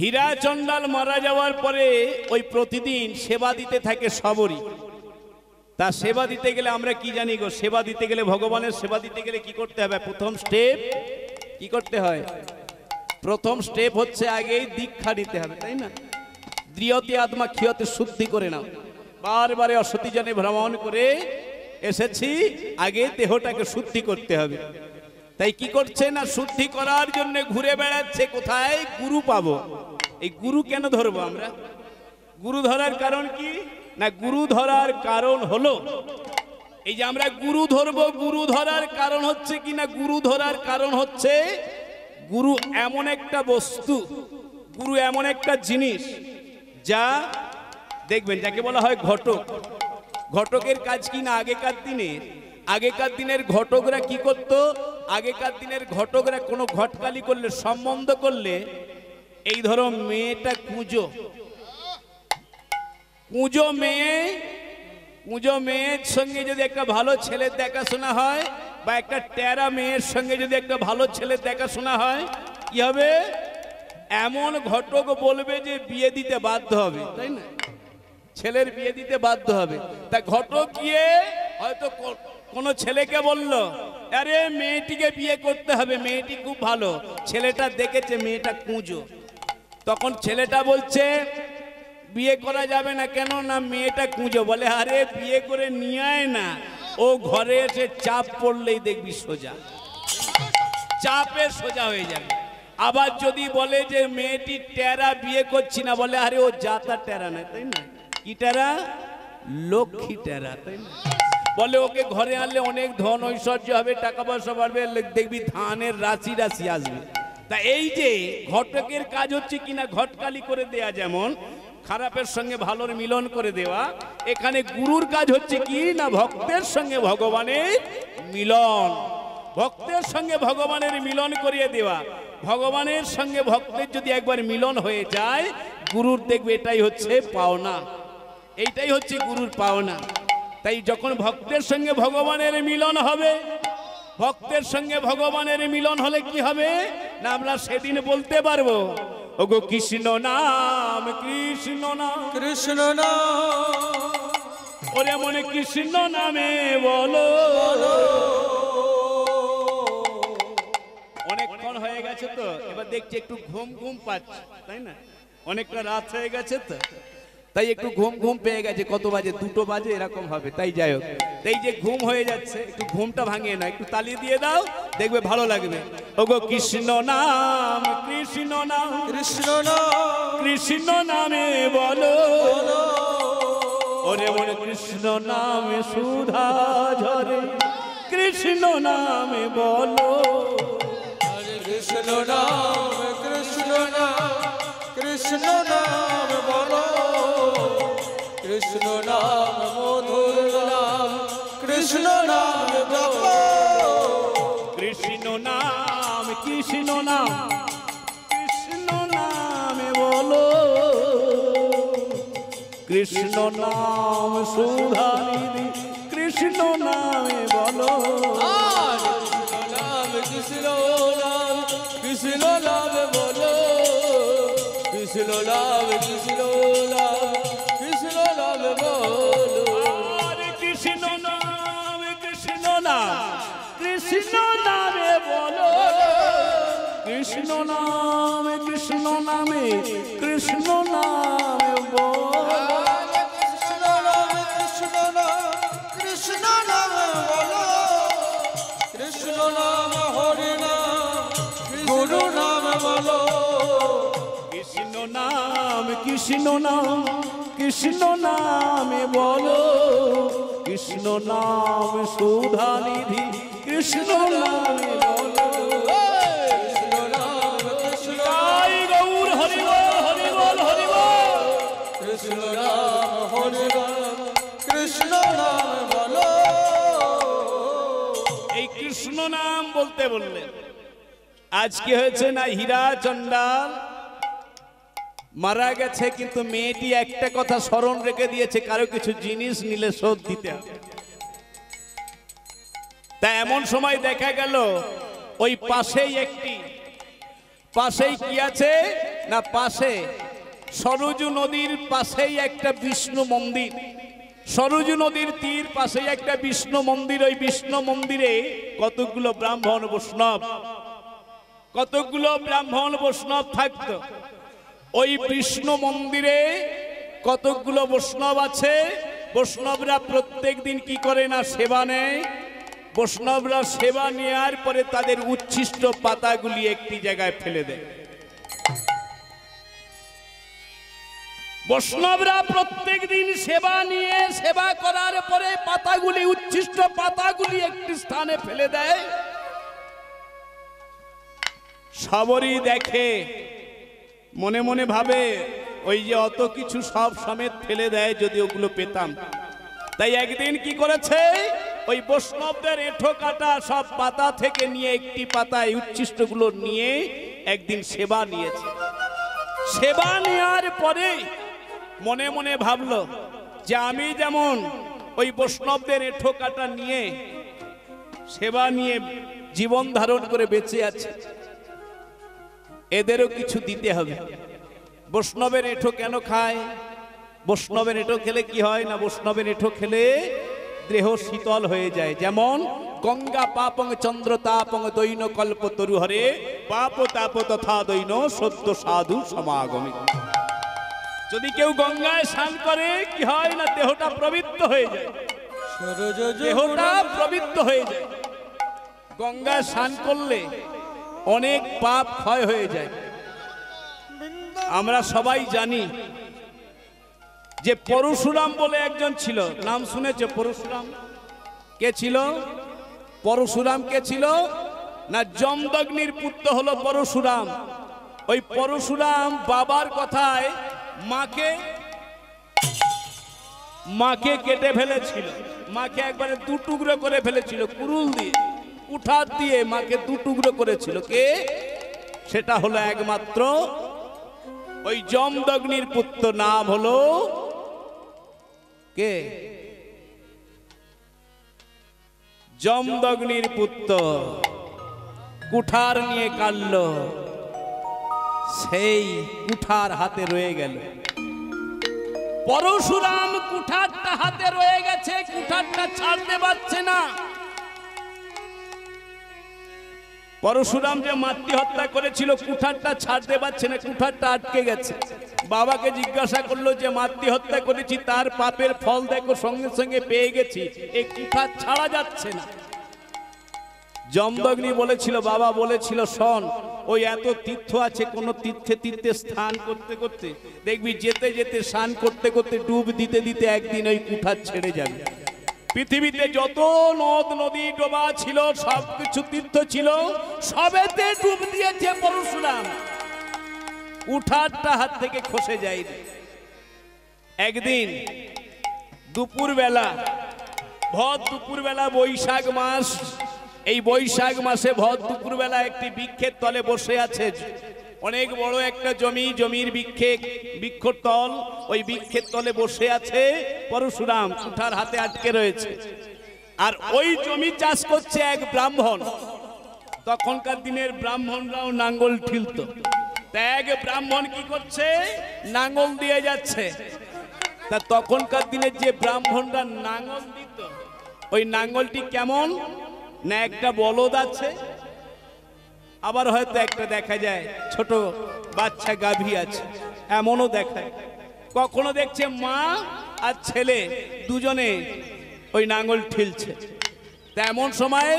হীরা চণ্ডাল মারা যাওয়ার পরে ওই প্রতিদিন সেবা দিতে থাকে সবরই। তা সেবা দিতে গেলে আমরা কি জানি গো, সেবা দিতে গেলে, ভগবানের সেবা দিতে গেলে কি করতে হবে? প্রথম স্টেপ কি করতে হয়? প্রথম স্টেপ হচ্ছে আগেই দীক্ষা নিতে হবে, তাই না? দ্রিয়তে আত্মা ক্ষিয়তে শুদ্ধি করে নাও। বারবারে অসতী জনে ভ্রমণ করে এসেছি, আগে দেহটাকে শুদ্ধি করতে হবে। তাই কি করছে না, শুদ্ধি করার জন্য ঘুরে বেড়াচ্ছে কোথায় গুরু পাবো। এই গুরু কেন ধরবো আমরা? গুরু ধরার কারণ কি না, গুরু ধরার কারণ হলো এই যে আমরা গুরু ধরবো। গুরু ধরার কারণ হচ্ছে কি না, গুরু ধরার কারণ হচ্ছে গুরু এমন একটা বস্তু, গুরু এমন একটা জিনিস যা দেখবেন যাকে বলা হয় ঘটক। ঘটকের কাজ কি না, আগেকার দিনের ঘটকরা কি করত? আগেকার দিনের ঘটকরা কোনো ঘটকালি করলে, সম্বন্ধ করলে, এই ধরো মেয়েটা কুঁজো মেয়ের সঙ্গে যদি একটা ভালো ছেলের দেখাশোনা হয়, বা একটা টেরা মেয়ের সঙ্গে যদি একটা ভালো ছেলের দেখাশোনা হয়, কি হবে? এমন ঘটক বলবে যে বিয়ে দিতে বাধ্য হবে, তাই না? ছেলের বিয়ে দিতে বাধ্য হবে। তা ঘটক গিয়ে হয়তো কোনো ছেলেকে বলল, আরে মেয়েটিকে বিয়ে করতে হবে, মেয়েটি খুব ভালো, ছেলেটা দেখেছে মেয়েটা কুঁজো। তখন ছেলেটা বলছে বিয়ে করা যাবে না, কেন না মেয়েটা কুঁজো। বলে আরে বিয়ে করে নিয়ে আয় না, ও ঘরে এসে চাপ পড়লেই দেখবি সোজা, চাপে সোজা হয়ে যাবে। আবার যদি বলে যে মেয়েটি টেরা, বিয়ে করছি না, বলে আরে ও জাতা টেরা না, তাই না? কি টেরা? লক্ষ্মী টেরা, তাই না? বলে ওকে ঘরে আনলে অনেক ধন ঐশ্বর্য হবে, টাকা পয়সা বাড়বে, দেখবি ধানের রাশি রাশি আসবে। তা এই যে ঘটকের কাজ হচ্ছে কিনা ঘটকালি করে দেয়া, যেমন খারাপের সঙ্গে ভালোর মিলন করে দেওয়া, এখানে গুরুর কাজ হচ্ছে কি না ভক্তের সঙ্গে ভগবানের মিলন, ভক্তের সঙ্গে ভগবানের মিলন করিয়ে দেওয়া। ভগবানের সঙ্গে ভক্তের যদি একবার মিলন হয়ে যায়, গুরুর দেখবে এটাই হচ্ছে পাওনা, এইটাই হচ্ছে গুরুর পাওনা। তাই যখন ভক্তের সঙ্গে ভগবানের মিলন হবে, ভক্তের সঙ্গে ভগবানের মিলন হলে কি হবে না, আমরা সেদিন বলতে পারবো ওগো কৃষ্ণ নাম, কৃষ্ণ নাম, কৃষ্ণ নাম, ওরে মনে কৃষ্ণ নামে বলো। অনেকক্ষণ হয়ে গেছে তো, এবার দেখছি একটু ঘুম পাচ্ছে, তাই না? অনেকটা রাত হয়ে গেছে তো, তাই একটু ঘুম পেয়ে গেছে। কত বাজে? 2টো বাজে, এরকম হবে। তাই যাই হোক, এই যে ঘুম হয়ে যাচ্ছে, একটু ঘুমটা ভাঙিয়ে না, একটু তালি দিয়ে দাও, দেখবে ভালো লাগবে। ওগো কৃষ্ণ নাম, কৃষ্ণ নাম, কৃষ্ণ নাম, কৃষ্ণ নামে বলো। ওরে মনে কৃষ্ণ নামে সুধা ঝরে, কৃষ্ণ নামে বলো। কৃষ্ণ নাম, কৃষ্ণ নাম, কৃষ্ণ নাম বলো। কৃষ্ণ নাম মধুর নাম, কৃষ্ণ নাম জপো। কৃষ্ণ নাম, কৃষ্ণ নাম, কৃষ্ণ নামে বলো। কৃষ্ণ নাম সুধা নিধি, কৃষ্ণ নামে বলো। কৃষ্ণ নাম, কৃষ্ণ নাম, কৃষ্ণ নাম বলো। কৃষ্ণ নাম, কৃষ্ণ নাম, কৃষ্ণ নাম বলো। আরে কৃষ্ণ নাম, কৃষ্ণ নাম, কৃষ্ণ নামে বলো। কৃষ্ণ নাম, কৃষ্ণ নামে, কৃষ্ণ নামে বলো। কৃষ্ণ নাম, কৃষ্ণ নাম, কৃষ্ণ নাম বলো। কৃষ্ণ নাম হরি নাম, গুরু নাম বলো। কৃষ্ণ নাম, কৃষ্ণ নাম, কৃষ্ণ নামে বলো। কৃষ্ণ নাম সুধা নিধি, কৃষ্ণ নামে বলো। কৃষ্ণ নাম, কৃষ্ণ তাই গৌর হরি বল, হরি বল, হরি বল। কৃষ্ণ নাম হরি নাম, কৃষ্ণ নাম বলো। এই কৃষ্ণ নাম বলতে বললেন। আজ কি হয়েছে না, হীরা চণ্ডাল মারা গেছে, কিন্তু মেয়েটি একটা কথা স্মরণ রেখে দিয়েছে, কারো কিছু জিনিস নিলে শোধ দিতে হবে। তা এমন সময় দেখা গেল ওই পাশেই কি আছে না পাশে সরজু নদীর পাশেই একটা বিষ্ণু মন্দির, সরজু নদীর তীর পাশেই একটা বিষ্ণু মন্দির। ওই বিষ্ণু মন্দিরে কতগুলো ব্রাহ্মণ বৈষ্ণব, কতগুলো ব্রাহ্মণ বৈষ্ণব থাকতো। ওই বিষ্ণু মন্দিরে কতগুলো বৈষ্ণব আছে। বৈষ্ণবরা প্রত্যেক দিন কি করে না সেবা নেয়। বৈষ্ণবরা সেবা নেওয়ার পরে তাদের উচ্ছিষ্ট পাতাগুলি একটি জায়গায় ফেলে দেয়। বৈষ্ণবরা প্রত্যেক দিন সেবা নিয়ে সেবা করার পরে পাতাগুলি, উচ্ছিষ্ট পাতাগুলি একটি স্থানে ফেলে দেয়। সবরই দেখে, মনে মনে ভাবে ওই যে অত কিছু সব সমেত ফেলে দেয়, যদি ওগুলো পেতাম। তাই একদিন কি করেছে, ওই বৈষ্ণবদের এঁঠো কাটা সব পাতা থেকে নিয়ে একটি পাতায় উচ্ছিষ্টগুলো নিয়ে একদিন সেবা নিয়েছে। সেবা নেওয়ার পরে মনে মনে ভাবলো যে আমি যেমন ওই বৈষ্ণবদের এঁঠো কাটা নিয়ে সেবা নিয়ে জীবন ধারণ করে বেঁচে আছে, এদেরও কিছু দিতে হবে। বৈষ্ণবের এঁঠো কেন খায়? বৈষ্ণবের এঁঠো খেলে কি হয় না, বৈষ্ণবের এঁঠো খেলে দেহ শীতল হয়ে যায়। যেমন গঙ্গা পাপং চন্দ্র তাপং দৈন কল্প তরুহরে পাপ তাপ তথা দৈন সত্য সাধু সমাগমে। যদি কেউ গঙ্গায় স্নান করে কি হয় না, দেহটা পবিত্র হয়ে যায়, দেহটা পবিত্র হয়ে যায়। গঙ্গায় স্নান করলে অনেক পাপ ক্ষয় হয়ে যায়। আমরা সবাই জানি যে পরশুরাম বলে একজন ছিল, নাম শুনেছে? পরশুরাম কে ছিল? পরশুরাম কে ছিল না, জমদগ্নির পুত্র হলো পরশুরাম। ওই পরশুরাম বাবার কথায় মাকে কেটে ফেলেছিল, মাকে একবারে দু টুকরো করে ফেলেছিল, কুরুল দিয়ে কুঠার দিয়ে মাকে দু টুকরো করেছিল। কে? সেটা হলো একমাত্র ওই জমদগ্নির পুত্র, নাম হলো কে? জমদগ্নির পুত্র। কুঠার নিয়ে কাটল, সেই কুঠার হাতে রয়ে গেল। পরশুরাম কুঠারটা হাতে রয়ে গেছে, কুঠারটা ছাড়তে পারছে না। পরশুরাম যে মাতৃ হত্যা করেছিল, কুঠারটা ছাড়তে পারছে না, কুঠারটা আটকে গেছে। বাবাকে জিজ্ঞাসা করলো যে মাতৃ হত্যা করেছি, তার পাপের ফল দেখো সঙ্গে সঙ্গে পেয়ে গেছি, এই কুঠার ছাড়া যাচ্ছে না। জমদগ্নি বলেছিল, বাবা বলেছিল শোন, ওই এত তীর্থ আছে, কোন তীর্থে তীর্থে স্নান করতে করতে দেখবি যেতে যেতে স্নান করতে করতে ডুব দিতে দিতে একদিন ওই কুঠার ছেড়ে যাবে। পৃথিবীতে যত নদ নদী ডোবা ছিল, সবকিছু তীর্থ ছিল, সবেতে ডুব দিয়েছে পরশুরাম, কুঠারটা হাত থেকে খসে যায়নি। একদিন দুপুরবেলা, ভর দুপুরবেলা, বৈশাখ মাস, এই বৈশাখ মাসে ভর দুপুরবেলা একটি বৃক্ষের তলে বসে আছে। অনেক বড় একটা জমি, জমির বৃক্ষর তল, ওই বৃক্ষের তলে বসে আছে পরশুরাম, কুঠার হাতে আটকে রয়েছে। আর ওই জমি চাষ করছে এক ব্রাহ্মণ। তখনকার দিনের ব্রাহ্মণরাও নাঙ্গল ঠিলত। তা এক ব্রাহ্মণ কি করছে, নাঙ্গল দিয়ে যাচ্ছে। তা তখনকার দিনের যে ব্রাহ্মণরা নাঙ্গল দিত, ওই নাঙ্গলটি কেমন না, একটা বলদ আছে, আবার হয়তো একটা দেখা যায় ছোট বাচ্চা গাভী আছে, এমনও দেখায়। কখনো দেখছে মা আর ছেলে দুজনে ওই নাঙ্গল ঠিলছে। তেমন সময়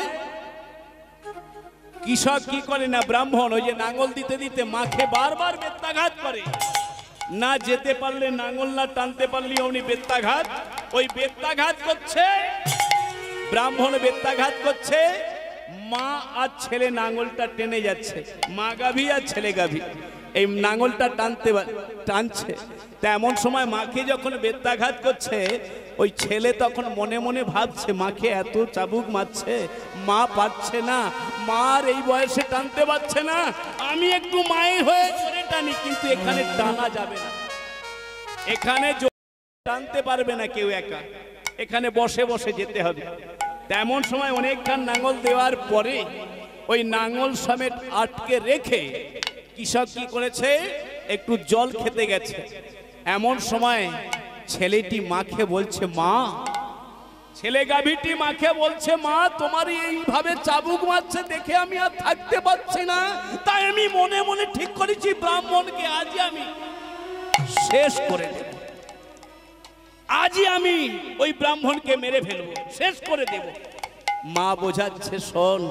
কৃষক কি করে না, ব্রাহ্মণ ওই যে নাঙ্গল দিতে দিতে মাকে বারবার বেত্রাঘাত করে। না যেতে পারলে নাঙ্গল, না টানতে পারলে উনি বেত্রাঘাত, ওই বেত্রাঘাত করছে ব্রাহ্মণ, বেত্রাঘাত করছে। মা আর ছেলে নাঙ্গলটা টেনে যাচ্ছে, মা গাভী আর ছেলে গাভী এই নাঙ্গলটা টানছে। তেমন সময় মাকে যখন বেত্রাঘাত করছে, ওই ছেলে তখন মনে মনে ভাবছে, মাকে এত চাবুক মারছে, মা পারছে না, মার এই বয়সে টানতে পারছে না, আমি একটু মায়ের হয়ে জোরে টানি, কিন্তু এখানে টানা যাবে না, এখানে টানতে পারবে না কেউ একা, এখানে বসে বসে যেতে হবে। তেমন সময় অনেকক্ষণ নাঙ্গল দেওয়ার পরে ওই নাঙ্গল সমেত আটকে রেখে কৃষক কি করেছে, একটু জল খেতে গেছে। এমন সময় ছেলেটি মাকে বলছে, মা, ছেলে গাভীটি মাকে বলছে, মা, তোমার এইভাবে চাবুক মারছে দেখে আমি আর থাকতে পারছি না, তাই আমি মনে মনে ঠিক করেছি ব্রাহ্মণকে আজই আমি শেষ করে দেব। আজই আমি ওই ব্রাহ্মণকে মেরে ফেলবো, শেষ করে দেব। মা বোঝাচ্ছে, শোন,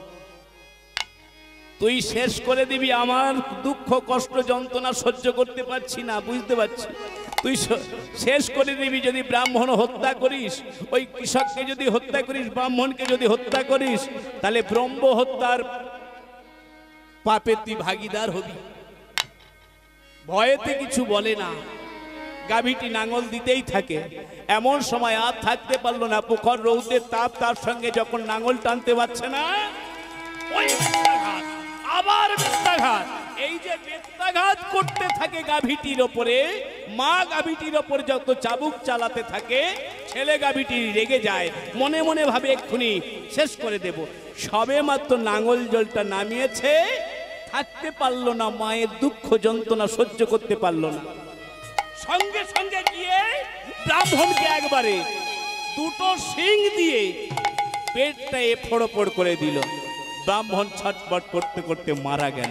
তুই শেষ করে দিবি, আমার দুঃখ কষ্ট যন্ত্রণা সহ্য করতে পারছি না, বুঝতে পারছি। তুই শেষ করে দিবি যদি ব্রাহ্মণ হত্যা করিস, ওই কৃষককে যদি হত্যা করিস, ব্রাহ্মণকে যদি হত্যা করিস, তাহলে ব্রহ্ম হত্যার পাপে তুই ভাগীদার হবি। ভয়েতে কিছু বলে না, গাভীটি নাঙল দিতেই থাকে। এমন সময় আর থাকতে পারলো না, প্রখর রৌদ্রের তাপ, তার সঙ্গে যখন নাঙল টানতে পারছে না, ওই বেত্রাঘাত, আবার বেত্রাঘাত, এই যে বেত্রাঘাত করতে থাকে গাভীটির ওপরে, মা গাভীটির ওপরে যত চাবুক চালাতে থাকে, ছেলে গাভীটি রেগে যায়, মনে মনে ভাবে এক্ষুনি শেষ করে দেব। সবে মাত্র নাঙল জলটা নামিয়েছে, থাকতে পারলো না, মায়ের দুঃখ যন্ত্রণা সহ্য করতে পারলো না, সঙ্গে সঙ্গে গিয়ে ব্রাহ্মণকে একবারে দুটো শিং দিয়ে পেটটা এফোড় করে দিল। ব্রাহ্মণ ছটফট করতে করতে মারা গেল।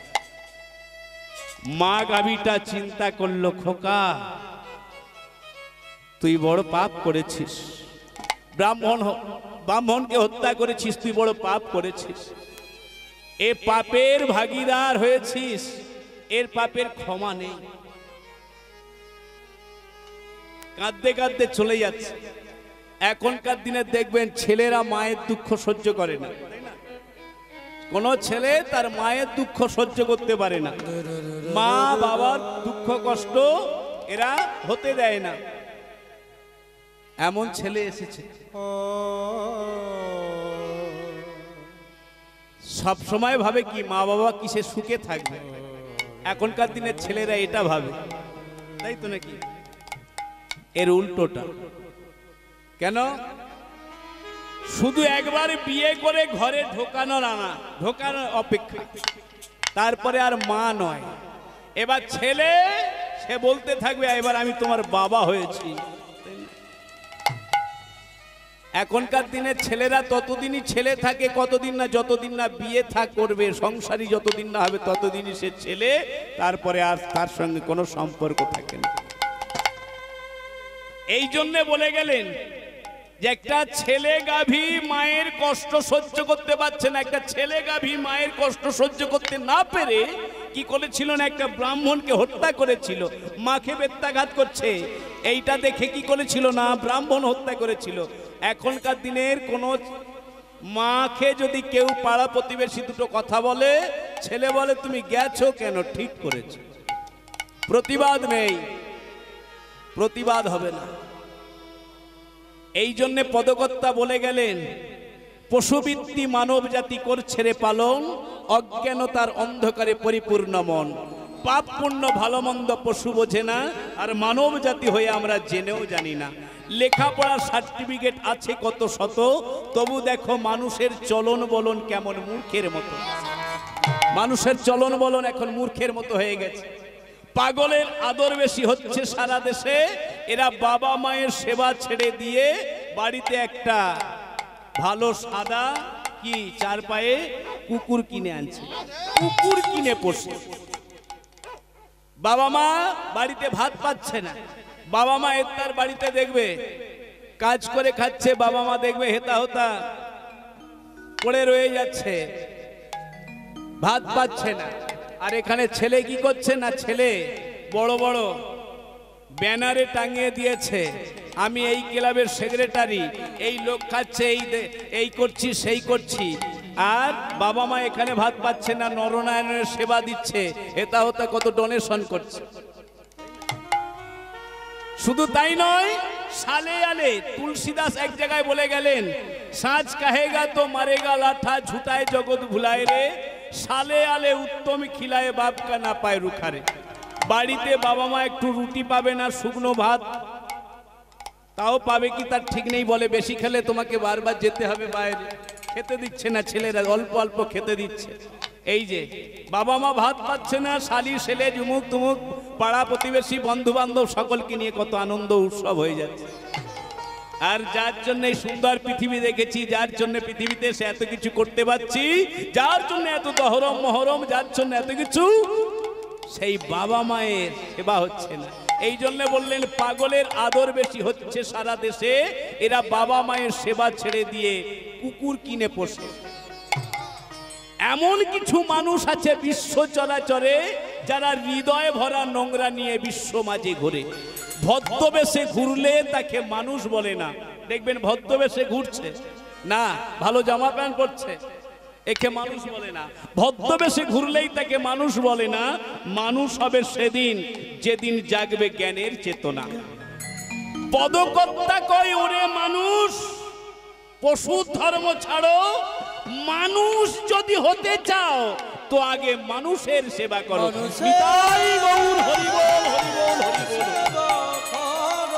মা গাভীটা চিন্তা করলো, খোকা, তুই বড় পাপ করেছিস, ব্রাহ্মণকে হত্যা করেছিস, তুই বড় পাপ করেছিস, এ পাপের ভাগীদার হয়েছিস, এর পাপের ক্ষমা নেই। কাঁদতে কাঁদতে চলে যাচ্ছে। এখনকার দিনে দেখবেন ছেলেরা মায়ের দুঃখ সহ্য করে না, কোন ছেলে তার মায়ের দুঃখ সহ্য করতে পারে না, মা বাবার দুঃখ কষ্ট এরা হতে দেয় না। এমন ছেলে এসেছে, সব সময় ভাবে কি মা বাবা কিসে সুখে থাকবে। এখনকার দিনের ছেলেরা এটা ভাবে, তাই তো নাকি? এর উল্টোটা কেন? শুধু একবার বিয়ে করে ঘরে ঢোকানোর অপেক্ষা, তারপরে আর মা নয়, এবার ছেলে, সে বলতে থাকবে এবার আমি তোমার বাবা হয়েছি। এখনকার দিনের ছেলেরা ততদিনই ছেলে থাকে, কতদিন না, যতদিন না বিয়ে করবে, সংসারী যতদিন না হবে ততদিনই সে ছেলে, তারপরে আর তার সঙ্গে কোনো সম্পর্ক থাকে না। এই জন্য বলে গেলেন যে একটা ছেলে গাভী মায়ের কষ্ট সহ্য করতে পারছে না, একটা ছেলে গাভী মায়ের কষ্ট সহ্য করতে না পেরে কি করেছিল না, একটা ব্রাহ্মণকে হত্যা করেছিল, মাকে বেত্রাঘাত করছে, এইটা দেখে কি করেছিল না, ব্রাহ্মণ হত্যা করেছিল। এখনকার দিনের কোন মাকে যদি কেউ পাড়া প্রতিবেশী দুটো কথা বলে, ছেলে বলে তুমি গেছো কেন, ঠিক করেছো, প্রতিবাদ নেই, প্রতিবাদ হবে না। এই জন্যে পদকর্তা বলে গেলেন, পশুবৃত্তি মানব জাতি করছে রে পালন, অজ্ঞানতার অন্ধকারে পরিপূর্ণ মন, পাপ পুণ্য ভালো মন্দ পশু বোঝে না, আর মানব জাতি হয়ে আমরা জেনেও জানি না। লেখাপড়ার সার্টিফিকেট আছে কত শত, তবু দেখো মানুষের চলন বলন কেমন মূর্খের মতো, মানুষের চলন বলন এখন মূর্খের মতো হয়ে গেছে। পাগলের আদর বেশি হচ্ছে সারা দেশে, এরা বাবা মায়ের সেবা ছেড়ে দিয়ে বাড়িতে একটা ভালো সাদা কি চার পায়ে কুকুর কিনে আনছে, কুকুর কিনে পোষে। বাবা মা বাড়িতে ভাত পাচ্ছে না, বাবা মা তার বাড়িতে দেখবে কাজ করে খাচ্ছে, বাবা মা দেখবে হেতা হতা পড়ে রয়ে যাচ্ছে, ভাত পাচ্ছে না। আর এখানে ছেলে কি করছে না, ছেলে বড় বড় ব্যানারে টাঙিয়ে দিয়েছে, আমি এই ক্লাবের সেক্রেটারি, এই লোক খাচ্ছে, এই করছি সেই করছি, আর বাবা মা এখানে ভাত পাচ্ছে না, নরনারায়ণের সেবা দিচ্ছে, এটা হতে কত ডোনেশন করছে। শুধু তাই নয়, সালে আলে তুলসীদাস এক জায়গায় বলে গেলেন, সাজ কাহেগা তো মারেগা লাঠা, ঝুটায় জগৎ ভুলায় রে, সালে আলে উত্তম খিলায় বাপকা না পায় রুখারে। বাড়িতে বাবা মা একটু রুটি পাবে না, শুকনো ভাত তাও পাবে কি তার ঠিক নেই, বলে বেশি খেলে তোমাকে বারবার যেতে হবে বাইরে, খেতে দিচ্ছে না ছেলেরা, অল্প অল্প খেতে দিচ্ছে। এই যে বাবা মা ভাত পাচ্ছে না, শালি ছেলে জুমুক তুমুক পাড়া প্রতিবেশী বন্ধু বান্ধব সকলকে নিয়ে কত আনন্দ উৎসব হয়ে যাচ্ছে। আর যার জন্য এই সুন্দর পৃথিবী দেখেছি, যার জন্য পৃথিবীতে সে এত কিছু করতে পারছি, যার জন্য এত দহরম মহরম, যার জন্য এত কিছু, সেই বাবা মায়ের সেবা হচ্ছে না। এই জন্য বললেন পাগলের আদর বেশি হচ্ছে সারা দেশে, এরা বাবা মায়ের সেবা ছেড়ে দিয়ে কুকুর কিনে পোষে। এমন কিছু মানুষ আছে বিশ্ব চরাচরে যারা হৃদয় ভরা নোংরা নিয়ে বিশ্ব মাঝে ঘুরে। ভদ্রবেশে ঘুরলে তাকে মানুষ বলে না। দেখবেন ভদ্রবেশে ঘুরছে না, ভালো জামা প্যান্ট পরছে, একে মানুষ বলে না। ভদ্রবেশে ঘুরলেই তাকে মানুষ বলে না। মানুষ হবে সেদিন যেদিন জাগবে জ্ঞানের চেতনা। পদকর্তা কয় ওরে মানুষ, পশুর ধর্ম ছাড়ো, মানুষ যদি হতে চাও তো আগে মানুষের সেবা করো। নিতাই গৌর হরি বল, হরি বল, হরি বল।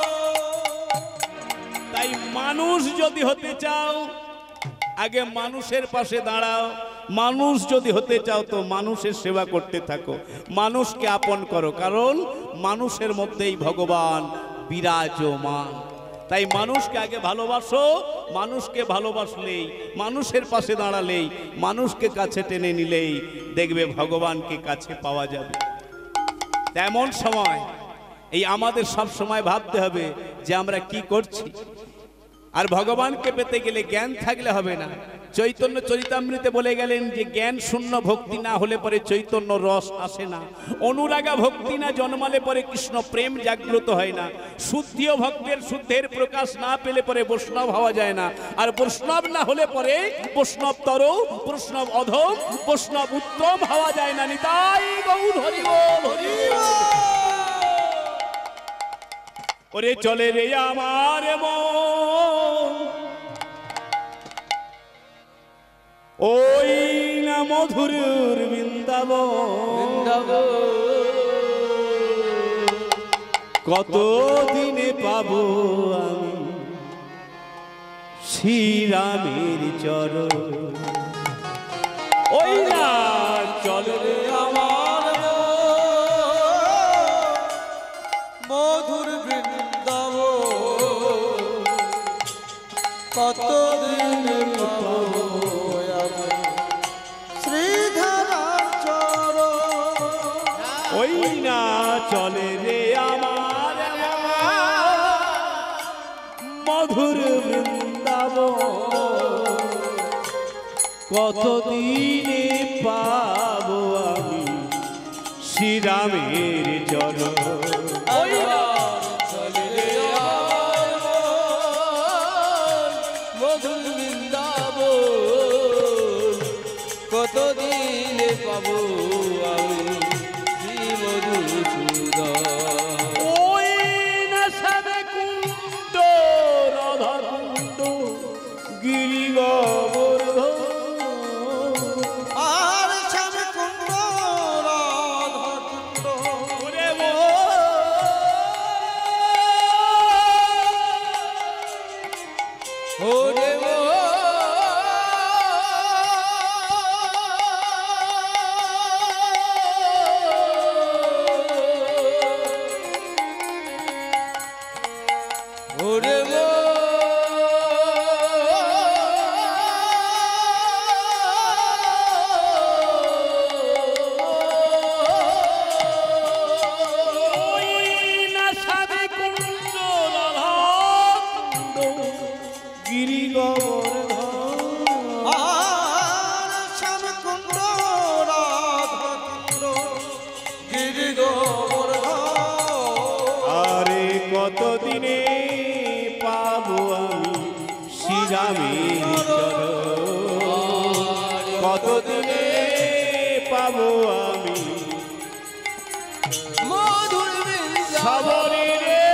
তাই মানুষ যদি হতে চাও আগে মানুষের পাশে দাঁড়াও। মানুষ যদি হতে চাও তো মানুষের সেবা করতে থাকো, মানুষকে আপন করো, কারণ মানুষের মধ্যেই ভগবান বিরাজমান। তাই মানুষকে আগে ভালোবাসো। মানুষকে ভালোবাসলেই, মানুষের পাশে দাঁড়ালেই, মানুষকে কাছে টেনে নিলেই দেখবে ভগবানকে কাছে পাওয়া যাবে। তেমন সময় এই আমাদের সব সময় ভাবতে হবে যে আমরা কি করছি। আর ভগবানকে পেতে গেলে জ্ঞান থাকলে হবে না। চৈতন্য চরিতামৃতে বলে গেলেন যে জ্ঞান শূন্য ভক্তি না হলে পরে চৈতন্য রস আসে না। অনুরাগা ভক্তি না জন্মালে পরে কৃষ্ণ প্রেম জাগ্রত হয় না। শুদ্ধিও ভক্তের শুদ্ধের প্রকাশ না পেলে পরে বৈষ্ণব হওয়া যায় না। আর বৈষ্ণব না হলে পরে বৈষ্ণব তর, বৈষ্ণব অধম, বৈষ্ণব উত্তম হওয়া যায় না। নিতাই গৌর হরি বল, হরি বল। ওরে চলে রে আমার মন, ওই না মধুর বৃন্দাবন, কত দিনে পাবো আমি শ্রীরামের চরণ। ওই না চলে রে আমার মধুর বৃন্দাবন, কতদিন পাবো শ্রীধরার চরণ। ওই না চলে রে আমার মধুর বৃন্দাবন, কতদিনে পাবো আমি শ্রীরামের চরণ। ওই না চলে রে আমার মধুর বৃন্দাবন, কতদিনে পাবো আমি শ্রী মধুসূদন। ওই না সাদে কুণ্ড রাধা কুণ্ড গিরি গোবর্ধন, আর শ্যামে কুণ্ড রাধা কুণ্ড। ওরে ওরে ওরে ওই না সাদে কুণ্ড রাধা কুণ্ড গিরি গোবর্ধন, আর শ্যামে কুণ্ড রাধা কুণ্ড গিরি গোবর্ধন। আরে কতদিনে পাবো আমি শ্রীরামের চরণ, কতদিনে পাবো আমি মধুর বৃন্দাবন। সবরে রে।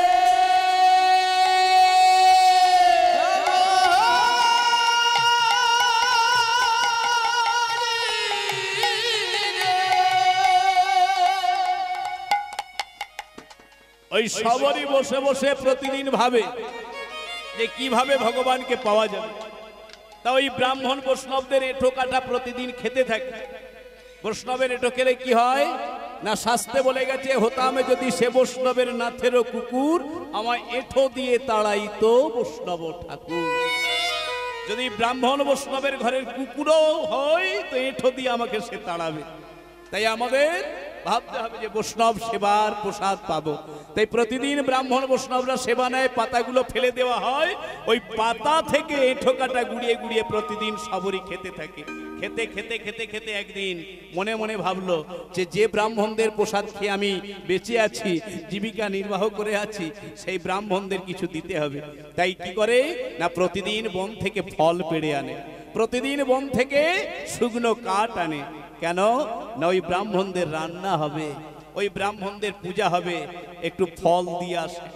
ওই সবরই বসে বসে প্রতিদিন ভাবে যে কিভাবে ভগবানকে পাওয়া যাবে। তা ওই ব্রাহ্মণ বৈষ্ণবদের এঁঠো কাটা প্রতিদিন খেতে থাকে। বৈষ্ণবের এঁঠো খেলে কি হয় না, শাস্ত্রে বলে গেছে, হতামে যদি সে বৈষ্ণবের নাথেরও কুকুর, আমায় এঁঠো দিয়ে তাড়াইতো বৈষ্ণব ঠাকুর। যদি ব্রাহ্মণ বৈষ্ণবের ঘরের কুকুরও হয় তো এঁঠো দিয়ে আমাকে সে তাড়াবে। তাই আমাদের ভাবতে হবে যে বৈষ্ণব সেবার প্রসাদ পাবো। তাই প্রতিদিন ব্রাহ্মণ বৈষ্ণবরা সেবা নেয়, পাতাগুলো ফেলে দেওয়া হয়, ওই পাতা থেকে এঁঠো কাটা গুড়িয়ে গুড়িয়ে প্রতিদিন সবরই খেতে থাকে। খেতে খেতে খেতে খেতে একদিন মনে মনে ভাবলো যে ব্রাহ্মণদের প্রসাদ খেয়ে আমি বেঁচে আছি, জীবিকা নির্বাহ করে আছি, সেই ব্রাহ্মণদের কিছু দিতে হবে। তাই কি করে না, প্রতিদিন বন থেকে ফল পেড়ে আনে, প্রতিদিন বন থেকে শুকনো কাঠ আনে। কেন না, ওই ব্রাহ্মণদের রান্না হবে, ওই ব্রাহ্মণদের পূজা হবে, একটু ফল দিয়ে আসে।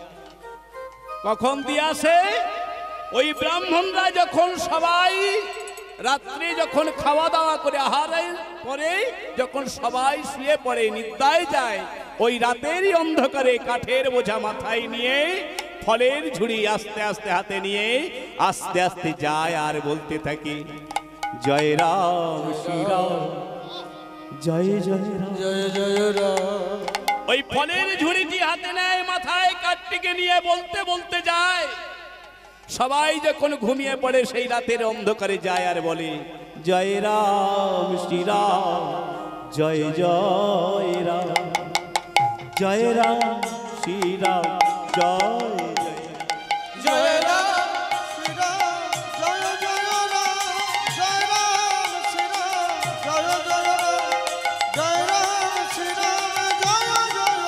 কখন দিয়ে আসে? ওই ব্রাহ্মণরা যখন সবাই রাত্রে যখন খাওয়া দাওয়া করে আহারের পরে যখন সবাই শুয়ে পড়ে, নিদ্রায় যায়, ওই রাতেরই অন্ধকারে কাঠের বোঝা মাথায় নিয়ে, ফলের ঝুড়ি আস্তে আস্তে হাতে নিয়ে আস্তে আস্তে যায় আর বলতে থাকে, জয় রাম শ্রীরাম, জয় জয় রাম, জয় জয় রাম। ওই ফলের ঝুড়িটি হাতে নেয়, মাথায় কাঠটিকে নিয়ে বলতে বলতে যায়। সবাই যখন ঘুমিয়ে পড়ে সেই রাতের অন্ধকারে যায় আর বলে, জয় রাম শ্রীরাম, জয় জয় রাম, জয় রাম শ্রীরাম, জয় জয় জয় রাম শ্রীরাম, জয় জয় রাম, জয় রাম শ্রীরাম, জয় জয় রাম, জয় রাম শ্রীরাম, জয় জয়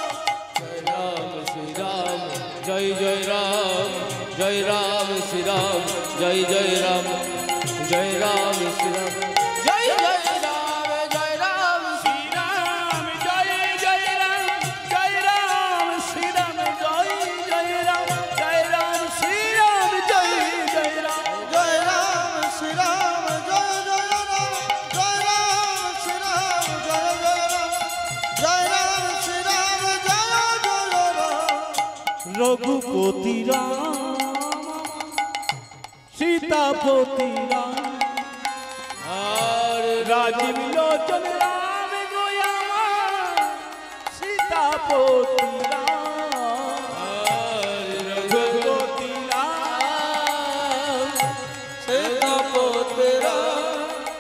রাম। জয় রাম শ্রীরাম, জয় জয় রাম, জয় রাম শ্রীরাম, জয় জয় রাম, জয় রাম শ্রীরাম, জয় জয় রাম, জয় রাম শ্রীরাম, জয় জয় রাম, জয় রাম শ্রীরাম, জয় জয় রাম, জয় রাম শ্রীরাম, জয় জয় রাম। জয় রাম শ্রীরাম, জয় জয় রাম, জয় রাম শ্রীরাম, জয় জয় রাম, জয় রাম শ্রীরাম, জয় জয় রাম। রঘুপতি রাম, সীতাপতি রাম, আর রাজীব লোচন রাম গো আমার, সীতাপতি রাম, রঘুপতি রাম, সীতাপতি রাম,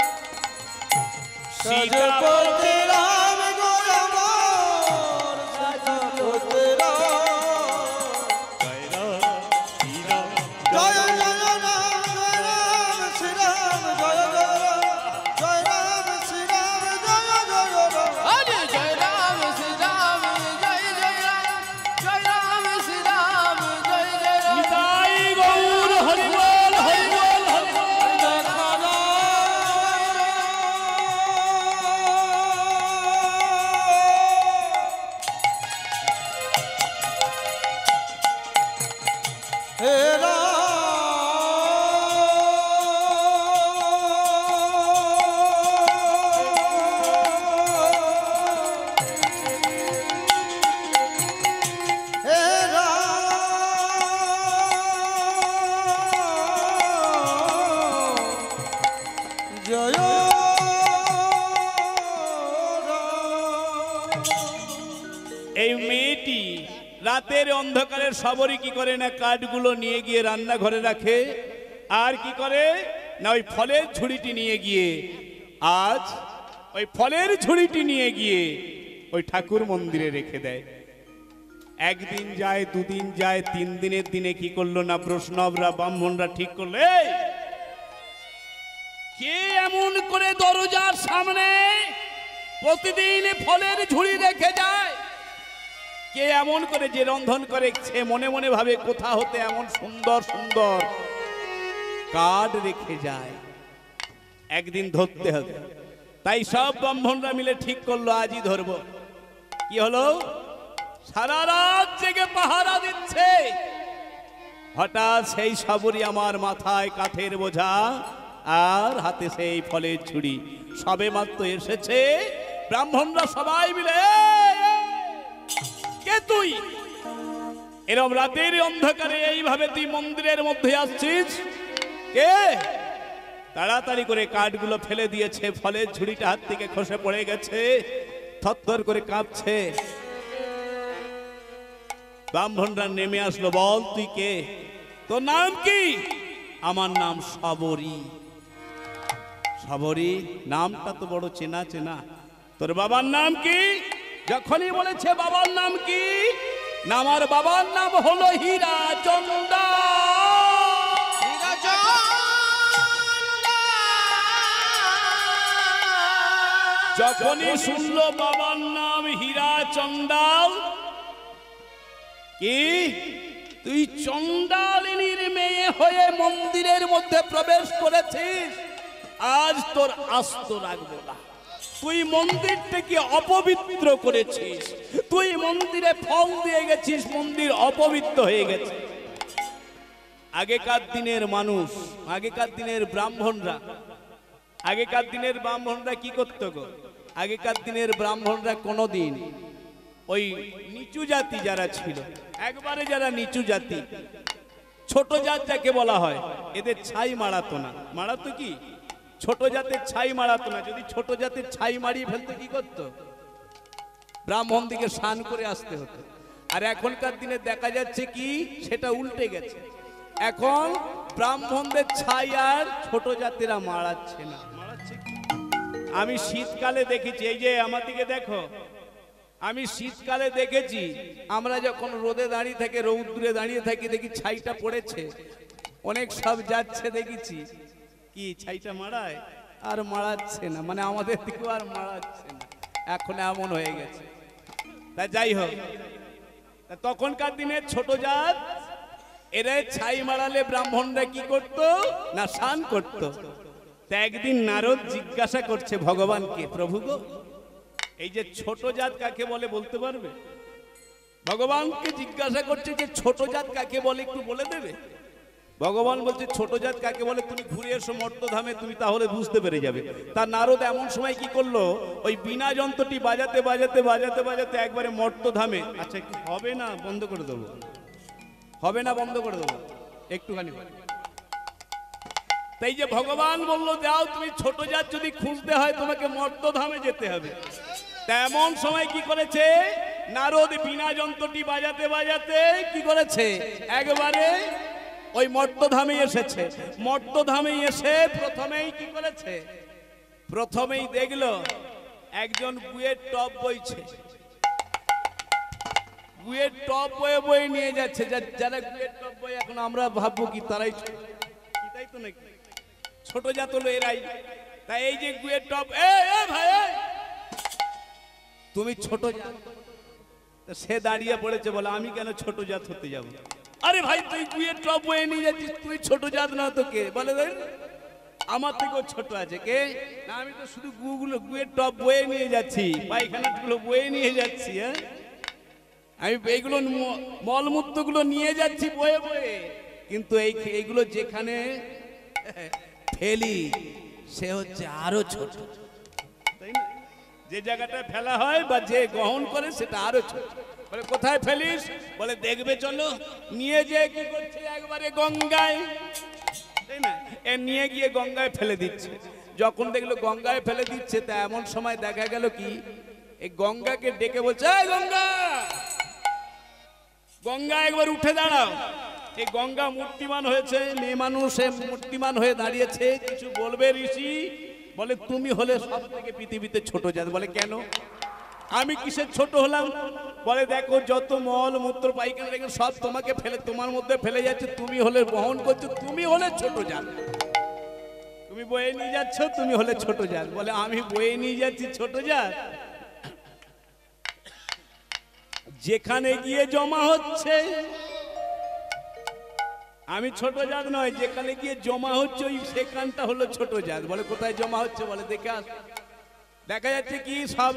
সীতাপতি সীতাপতি রাম গো আমার, সীতাপতি রাম। জয় রাম শ্রীরাম, জয় জয় রাম, জয় রাম শ্রীরাম, জয় জয় রাম, জয় রাম শ্রীরাম, জয় জয় রাম। আরে জয় রাম শ্রীরাম, জয় জয় রাম, জয় রাম শ্রীরাম, জয় জয় রাম। নিতাই গৌর হরি বল, হরি বল, হরি বল। দেখা হে জয় এই মেয়েটি রাতের অন্ধকারের সবরই কি করে না, কাঠগুলো নিয়ে গিয়ে রান্নাঘরে রাখে, আর কি করে না, ওই ফলের ঝুড়িটি নিয়ে গিয়ে আজ ওই ফলের ঝুড়িটি নিয়ে গিয়ে ওই ঠাকুর মন্দিরে রেখে দেয়। একদিন যায়, দুদিন যায়, 3 দিনের দিনে কি করলো না, বৈষ্ণবরা ব্রাহ্মণরা ঠিক করলো, এই কে এমন করে দরজার সামনে প্রতিদিন ফলের ঝুড়ি রেখে যায়? কে এমন করে যে রন্ধন করে, সে মনে মনে ভাবে কোথা হতে এমন সুন্দর সুন্দর কাঠ রেখে যায়, একদিন ধরতে হবে। তাই সব ব্রাহ্মণরা মিলে ঠিক করলো আজই ধরবো। কি হলো, সারা রাত জেগে পাহারা দিচ্ছে, হঠাৎ সেই সবরি আমার মাথায় কাঠের বোঝা আর হাতে সেই ফলের ঝুড়ি, সবে মাত্র এসেছে। ব্রাহ্মণরা সবাই মিলে, কে তুই এরম রাতের অন্ধকারে এইভাবে তুই মন্দিরের মধ্যে আসছিস? কে? তাড়াতাড়ি করে কাঠগুলো ফেলে দিয়েছে, ফলের ঝুড়িটা হাত থেকে খসে পড়ে গেছে, থরথর করে কাঁপছে। ব্রাহ্মণরা নেমে আসলো, বল তুই কে, তোর নাম কি? আমার নাম শবরী। শবরী নামটা তো বড় চেনা চেনা, তোর বাবার নাম কি? যখনই বলেছে বাবার নাম কি, না আমার বাবার নাম হলো হীরাচন্দা। যখনই শুনলো বাবার নাম হীরাচন্দাল, কি তুই চন্ডালিনীর মেয়ে হয়ে মন্দিরের মধ্যে প্রবেশ করেছিস, আজ তোর আস্ত রাখবো না। তুই মন্দিরটাকে অপবিত্র করেছিস, তুই মন্দিরে ফল দিয়ে গেছিস, মন্দির অপবিত্র হয়ে গেছে। আগেকার দিনের মানুষ, আগেকার দিনের ব্রাহ্মণরা কি করতো গো? আগেকার দিনের ব্রাহ্মণরা কোনোদিন ওই নিচু জাতি যারা ছিল, একবারে যারা নিচু জাতি, ছোট জাত যাকে বলা হয়, এদের ছাই মারাতো না। মারাতো কি? ছোট জাতের ছাই মারাতো না। যদি ছোট জাতের ছাই মারিয়ে ফেলতো কি করতো? ব্রাহ্মণ দিকে স্নান করে আসতে হতো। আর এখনকার দিনে দেখা যাচ্ছে কি, সেটা উল্টে গেছে। এখন ব্রাহ্মণদের ছাই আর ছোট জাতিরা মারাচ্ছে না। মারাচ্ছে কি? আমি শীতকালে দেখেছি, এই যে আমার দিকে দেখো, আমি শীতকালে দেখেছি, আমরা যখন রোদে দাঁড়িয়ে থাকি, রৌদ্রে দাঁড়িয়ে থাকি, দেখি ছাইটা পড়েছে, অনেক সব যাচ্ছে দেখেছি, কি ছাইটা মারায়? আর মারাচ্ছে না, মানে আমাদের দিকেও আর মারাচ্ছে না, এখন এমন হয়ে গেছে। তা যাই হোক, তখনকার দিনে ছোট জাত এরা ছাই মারালে ব্রাহ্মণরা কি করত না, স্নান করত। তা একদিন নারদ জিজ্ঞাসা করছে ভগবানকে, প্রভু গো, এই যে ছোট জাত কাকে বলে বলতে পারবে? ভগবানকে জিজ্ঞাসা করছে যে ছোট জাত কাকে বলে, একটু বলে দেবে? ভগবান বলছে ছোট জাত কাকে বলে তুমি ঘুরে এসো মর্তধামে, তুমি তাহলে বুঝতে পেরে যাবে। তার নারদ এমন সময় কি করলো, ওই বিনা যন্ত্রটি বাজাতে বাজাতে বাজাতে বাজাতে একবারে মর্তধামে, আচ্ছা একটু হবে না বন্ধ করে দেবো, হবে না বন্ধ করে দেবো একটুখানি। তাই যে ভগবান বললো যাও তুমি ছোট জাত যদি খুঁজতে হয় তোমাকে মর্তধামে যেতে হবে। তেমন সময় কি করেছে নারদ, বিনা যন্ত্রটি বাজাতে বাজাতে কি করেছে, একবারে ওই মর্তধামে এসেছে। মর্তধামে এসে প্রথমেই কি করেছে, প্রথমেই দেখলো একজন গুয়ের টপ বইছে, গুয়ের টপ বয়ে বয়ে নিয়ে যাচ্ছে। যারা গুয়ের টপ বয়ে, এখন আমরা ভাববো কি তারাই, তাই তো নাকি, ছোট জাত হলো এরাই। তাই এই যে গুয়ের টপ, ভাই তুমি ছোট জাত, সে দাঁড়িয়ে পড়েছে, বলে আমি কেন ছোট জাত হতে যাব? আরে ভাই তুই গুয়ের টপ বয়ে নিয়ে যাচ্ছিস, তুই ছোট জাত না তো কে? বলে আমার থেকেও ছোট আছে কে? না আমি তো শুধু গুয়ের টপ বয়ে নিয়ে যাচ্ছি, পায়খানাগুলো বয়ে নিয়ে যাচ্ছি, হ্যাঁ আমি এইগুলো মলমূত্রগুলো নিয়ে যাচ্ছি বয়ে বয়ে, কিন্তু এইগুলো যেখানে ফেলি সে হচ্ছে আরো ছোট, তাই না? যে জায়গাটা ফেলা হয় বা যে গ্রহণ করে সেটা আরো ছোট। বলে কোথায় ফেলিস? বলে দেখবে চলো। নিয়ে যে কি করছে, একবারে গঙ্গায়, তাই না? এ নিয়ে গিয়ে গঙ্গায় ফেলে দিচ্ছে। যখন দেখলো গঙ্গায় ফেলে দিচ্ছে, তা এমন সময় দেখা গেল কি, এই গঙ্গাকে ডেকে বলছে, এই গঙ্গা, গঙ্গা একবার উঠে দাঁড়াও। এই গঙ্গা মূর্তিমান হয়েছে, মেয়ে মানুষ মূর্তিমান হয়ে দাঁড়িয়েছে, কিছু বলবে ঋষি? বলে তুমি হলে সব থেকে পৃথিবীতে ছোট জাত। বলে কেন, আমি কিসের ছোট হলাম? বলে দেখো যত মল মূত্র পায়খানা দেখো সব তোমাকে ফেলে, তোমার মধ্যে ফেলে যাচ্ছে, তুমি হলে বহন করছো, তুমি হলে ছোট জাত, তুমি বয়ে নিয়ে যাচ্ছ, তুমি হলে ছোট জাত। বলে আমি বয়ে নিয়ে যাচ্ছি ছোট জাত, যেখানে গিয়ে জমা হচ্ছে আমি ছোট জাত নয়, যেখানে গিয়ে জমা হচ্ছে ওই সেখানটা হলো ছোট জাত। বলে কোথায় জমা হচ্ছে? বলে দেখে আস। দেখা যাচ্ছে কি সব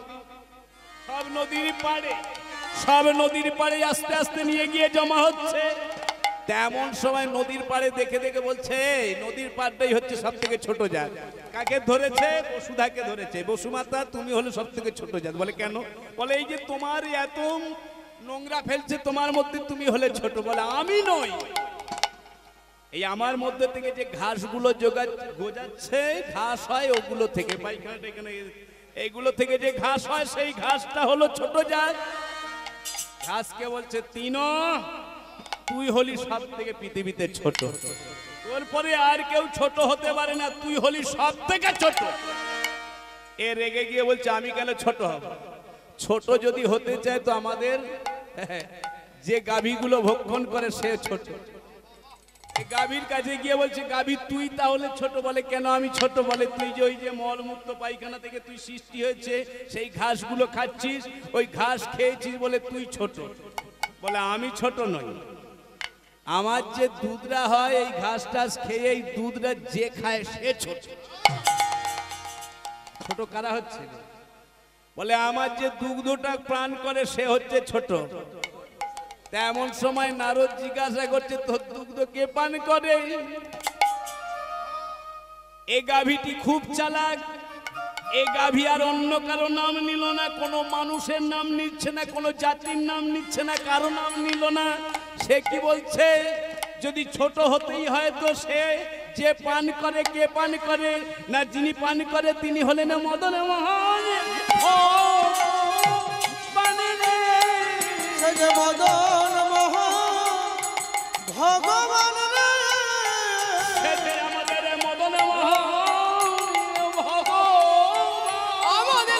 নদীর পাড়ে আস্তে আস্তে নিয়ে গিয়ে জমা হচ্ছে। তেমন সময় নদীর পাড়ে দেখে দেখে বলছে নদীর পাড়টাই হচ্ছে সব থেকে ছোট জাত। কাকে ধরেছে? বসুধাকে ধরেছে। বসুমাতা তুমি হলে সব থেকে ছোট জাত। বলে কেন? বলে এই যে তোমার এত নোংরা ফেলছে তোমার মধ্যে, তুমি হলে ছোট। বলে আমি নই, এই আমার মধ্যে থেকে যে ঘাসগুলো গোজাচ্ছে ঘাস হয় ওগুলো থেকে পায়খানা টাইখানা এইগুলো থেকে যে ঘাস হয় সেই ঘাসটা হলো ছোট জাত। ঘাসকে বলছে তিনো তুই হলি সব থেকে পৃথিবীতে ছোট, তোর পরে আর কেউ ছোট হতে পারে না, তুই হলি সব থেকে ছোট। এ রেগে গিয়ে বলছে আমি কেন ছোট হব? ছোট যদি হতে চায় তো আমাদের যে গাভীগুলো ভক্ষণ করে সে ছোট। গাভীর কাছে গিয়ে বলছে গাভী তুই তাহলে ছোট, বলে কেন আমি ছোট? বলে তুই যে ওই যে মলমূত্র পায়খানা থেকে তুই সৃষ্টি হয়েছে সেই ঘাসগুলো খাচ্ছিস, ওই ঘাস খেয়েছিস বলে তুই ছোট। বলে আমি ছোট নই, আমার যে দুধরা হয় এই ঘাস টাস খেয়ে এই দুধরা যে খায় সে ছোট। ছোট কারা হচ্ছে? বলে আমার যে দুগ্ধটা প্রাণ করে সে হচ্ছে ছোট। তেমন সময় নারদ জিজ্ঞাসা করছে তোর দুগ্ধ কে পান করে? এ গাভীটি খুব চালাক, এ গাভী আর অন্য কারো নাম নিল না, কোনো মানুষের নাম নিচ্ছে না, কোনো জাতির নাম নিচ্ছে না, কারো নাম নিল না। সে কি বলছে যদি ছোট হতেই হয় তো সে যে পান করে, কে পান করে না, যিনি পান করে তিনি হলেন মদন মোহন। মদন মোহন ভগবান রে, আমাদের মদন মোহন আমাদের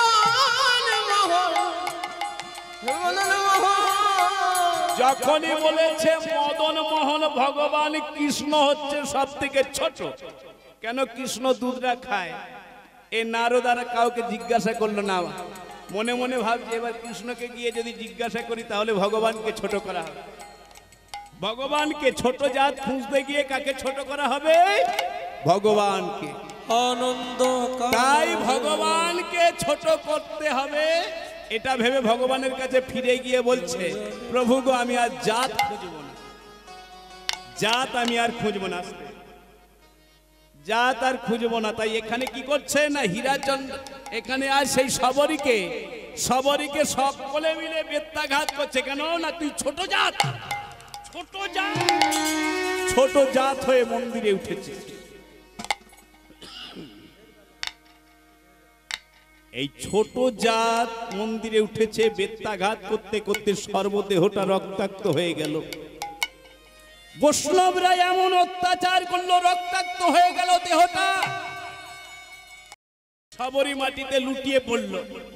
যখনই বলেছে মদন মোহন ভগবান কৃষ্ণ হচ্ছে সব থেকে ছোট। কেন? কৃষ্ণ দুধটা খায়। এ নারদারা কাউকে জিজ্ঞাসা করলো না, মনে মনে ভাবছে এবার কৃষ্ণকে গিয়ে যদি জিজ্ঞাসা করি তাহলে ভগবানকে ছোট করা হবে। ভগবানকে ছোট জাত খুঁজতে গিয়ে কাকে ছোট করা হবে? ভগবানকে। আনন্দ তাই ভগবানকে ছোট করতে হবে এটা ভেবে ভগবানের কাছে ফিরে গিয়ে বলছে প্রভু গো আমি আর জাত খুঁজবো না, জাত আমি আর খুঁজবো না, জাত আর খুঁজবো না। তাই এখানে কি করছে না হীরাচন্দ্র এখানে আর সেই সবরীকে সকলে মিলে বেত্যাঘাত করছে। কেন না তুই ছোট জাত, ছোট জাত হয়ে মন্দিরে উঠেছে। এই ছোট জাত মন্দিরে উঠেছে, বেত্যাঘাত করতে করতে সর্বদেহটা রক্তাক্ত হয়ে গেল। বৈষ্ণবরা এমন অত্যাচার করলো রক্তাক্ত হয়ে গেল দেহটা, সবরী মাটিতে লুটিয়ে পড়ল।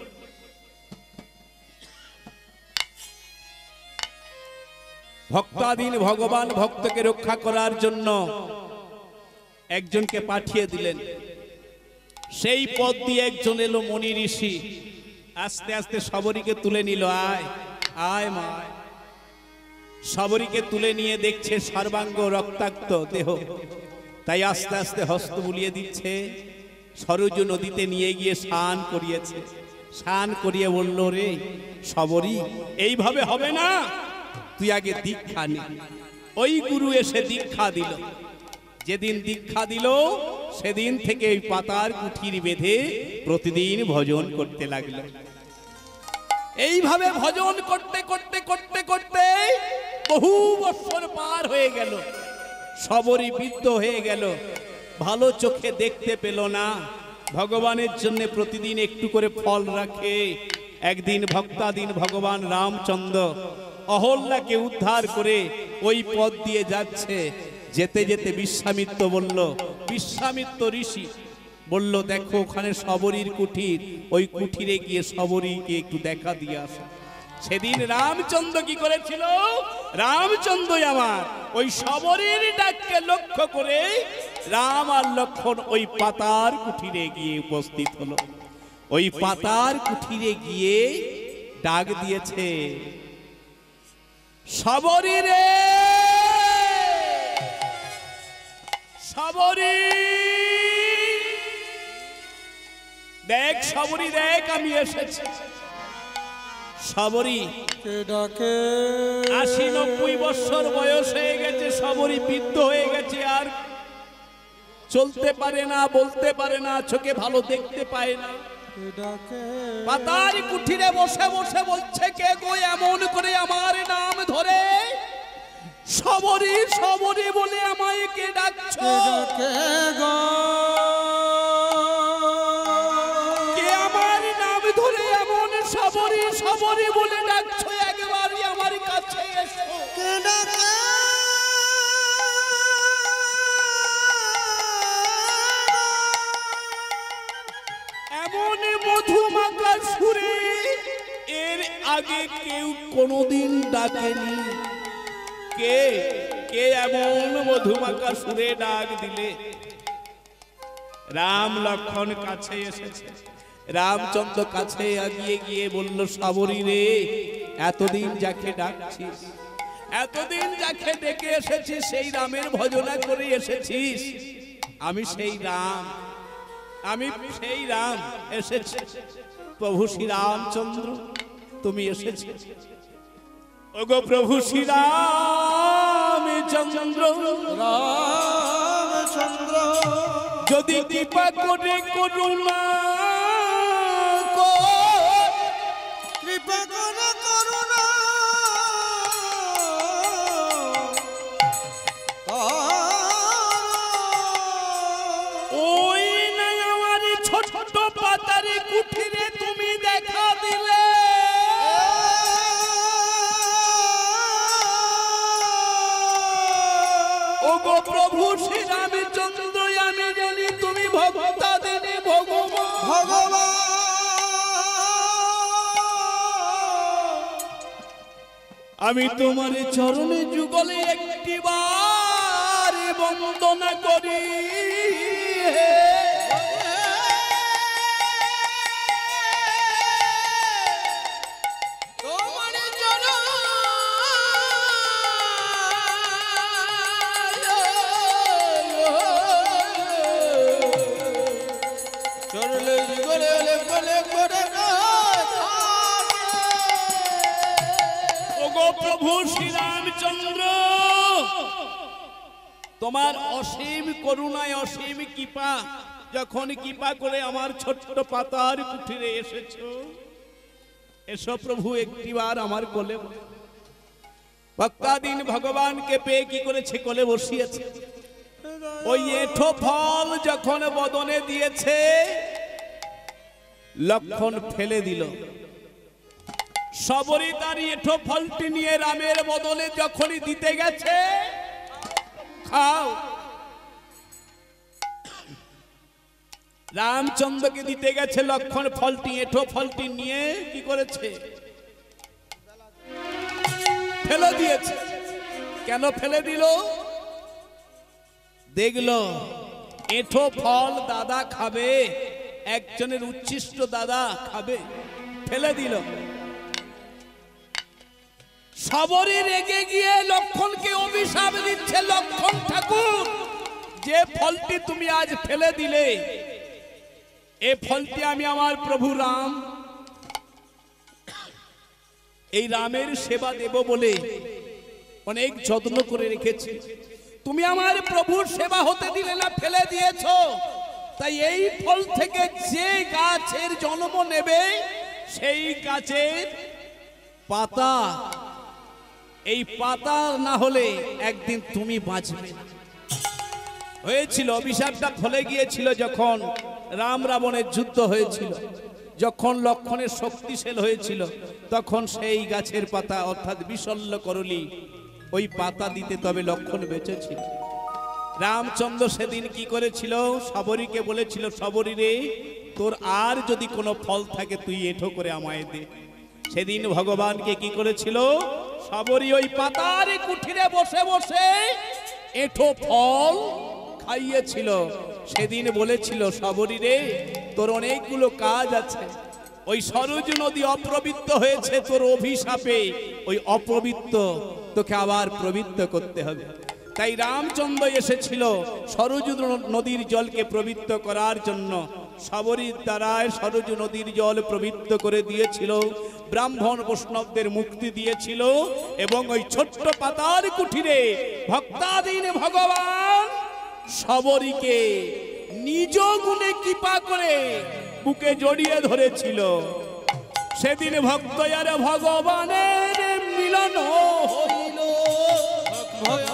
ভক্তাধীন ভগবান ভক্তকে রক্ষা করার জন্য একজনকে পাঠিয়ে দিলেন। সেই পথ দিয়ে একজন এলো মনি ঋষি, আস্তে আস্তে সবরীকে তুলে নিল। আয় আয় মা। সবরীকে তুলে নিয়ে দেখছে সর্বাঙ্গ রক্তাক্ত দেহ, তাই আস্তে আস্তে হস্ত বুলিয়ে দিচ্ছে। সরজু নদীতে নিয়ে গিয়ে স্নান করিয়েছে। স্নান করিয়ে বলল রে সবরী এইভাবে হবে না, তুই আগে দীক্ষা নে। ওই গুরু এসে দীক্ষা দিল। যেদিন দীক্ষা দিল সেদিন থেকে ওই পাতার কুঠির বেঁধে প্রতিদিন ভজন করতে লাগলো। এইভাবে ভজন করতে করতে করতে করতে বহু বছর পার হয়ে গেল। সবরী বৃদ্ধ হয়ে গেল, ভালো চোখে দেখতে পেল না। ভগবানের জন্য প্রতিদিন একটু করে ফল রাখে। একদিন ভক্তাধীন ভগবান রামচন্দ্র অহল্যাকে উদ্ধার করে ওই পথ দিয়ে যাচ্ছে। যেতে যেতে বিশ্বামিত্র বলল, বিশ্বামিত্র ঋষি বলল দেখো ওখানে সবরীর কুঠির, ওই কুঠিরে গিয়ে সবরীকে একটু দেখা দিয়ে আসো। সেদিন রামচন্দ্র কি করেছিল? রামচন্দ্র আমার ওই সবরীর ডাককে লক্ষ্য করে রাম আর লক্ষ্মণ ওই পাতার কুঠিরে গিয়ে উপস্থিত হলো। ওই পাতার কুঠিরে গিয়ে ডাক দিয়েছে, সবরী রে সবরী, দেখ সবরী দেখ আমি এসেছি। সবরী ৮০-৯০ বছর বয়স হয়ে গেছে, সবরী বৃদ্ধ হয়ে গেছে, আর চলতে পারে না, বলতে পারে না, চোখে ভালো দেখতে পায় না। পাতার কুঠিরে বসে বসে বলছে কে গো এমন করে আমার নাম ধরে? সবরি সবরি বলে আমায় কে ডাকছো? কে গো কে আমার নাম ধরে এমন সবরি সবরি বলে ডাকছো? একবারই আমার কাছে এসো। কে ডাকে এমন মধুমাখা সুরে এর আগে কেউ কোনোদিন ডাকেনি। কে কে এমন মধুমাখা সুরে ডাক দিলে? রাম লক্ষণ কাছে এসেছে। রামচন্দ্র কাছে এগিয়ে গিয়ে বলল, সবরি রে, এতদিন যাকে ডাকছিস, এতদিন যাকে ডেকে এসেছিস, সেই রামের ভজনা করে এসেছিস। আমি সেই রাম, আমি সেই রাম এসেছি। প্রভু শ্রী রামচন্দ্র তুমি এসেছ। ওগো প্রভু শ্রী রামচন্দ্র, রামচন্দ্র যদি কৃপা করে করুণা কৃপা করে করুণা ওই না আমার ছোট্ট পাতারে কুঠিরে তুমি দেখা দিলে। ওগো প্রভু শ্রী রামচন্দ্র, আমি জানি তুমি ভক্তাদিনী ভগবান। ভগবান আমি তোমার চরণে যুগলে একটিবার বন্দনা করি। তোমার চরণ চরলে গলে গলে করে ওগো প্রভু শ্রী রামচন্দ্র, তোমার অসীম করুণায় অসীম কৃপা, যখন কৃপা করে আমার ছোট্ট পাতার কুঠিরে এসেছো, এসো প্রভু একটিবার আমার কোলে। ভক্তাদিন ভগবানকে পেয়ে কি করেছে? কোলে বসিয়েছে। ওই এঁঠো ফল যখন বদনে দিয়েছে, লক্ষণ ফেলে দিল। সবরি তার এঁঠো ফলটি নিয়ে রামের বদলে যখনই দিতে গেছে, খাও, রামচন্দ্রকে দিতে গেছে লক্ষণ ফলটি, এঁঠো ফলটি নিয়ে কি করেছে? ফেলে দিয়েছে। কেন ফেলে দিল? দেখলো এঁঠো ফল দাদা খাবে, একজনের উচ্ছিষ্ট দাদা খাবে, ফেলে দিল। সবরি রেগে গিয়ে লক্ষণকে অভিশাপ দিচ্ছে, লক্ষণ ঠাকুর, যে ফলটি তুমি আজ ফেলে দিলে, এই ফলটি আমি আমার প্রভু রাম, এই রামের সেবা দেব বলে অনেক যত্ন করে রেখেছি। তুমি আমার প্রভুর সেবা হতে দিলে না, ফেলে দিয়েছো। তাই এই ফল থেকে যে গাছের জন্ম নেবে, সেই গাছের পাতা, এই পাতা না হলে একদিন তুমি বাঁচবে না। হয়েছিল অভিশাপটা ফলে গিয়েছিল যখন রাম রাবণের যুদ্ধ হয়েছিল, যখন লক্ষণের শক্তিশাল হয়েছিল, তখন সেই গাছের পাতা অর্থাৎ বিশল্য করলি, ওই পাতা দিতে তবে লক্ষণ বেঁচেছিল। রামচন্দ্র সেদিন কি করেছিল? সবরীকে বলেছিল, সবরী রে, তোর আর যদি কোনো ফল থাকে তুই এঁঠো করে আমায় দে। সেদিন ভগবানকে কি করেছিল? সবরী ওই পাতার কুঠিরে বসে বসে এঁঠো ফল খাইয়েছিল। সেদিন বলেছিল, সবরী রে, তোর অনেকগুলো কাজ আছে। ওই সরজ নদী অপবিত্র হয়েছে তোর অভিশাপে, ওই অপবিত্র তোকে আবার পবিত্র করতে হবে। তাই রামচন্দ্র এসেছিল সরজ নদীর জলকে পবিত্র করার জন্য। সবরীর দ্বারায় সরজ নদীর জল পবিত্র করে দিয়েছিল, ব্রাহ্মণ বৈষ্ণবদের মুক্তি দিয়েছিল। এবং ওই ছোট্ট পাতার কুঠিরে ভক্তাধীন ভগবান সবরীকে নিজ গুণে কৃপা করে বুকে জড়িয়ে ধরেছিল। সেদিন ভক্ত আর ভগবানের মিলন হইল।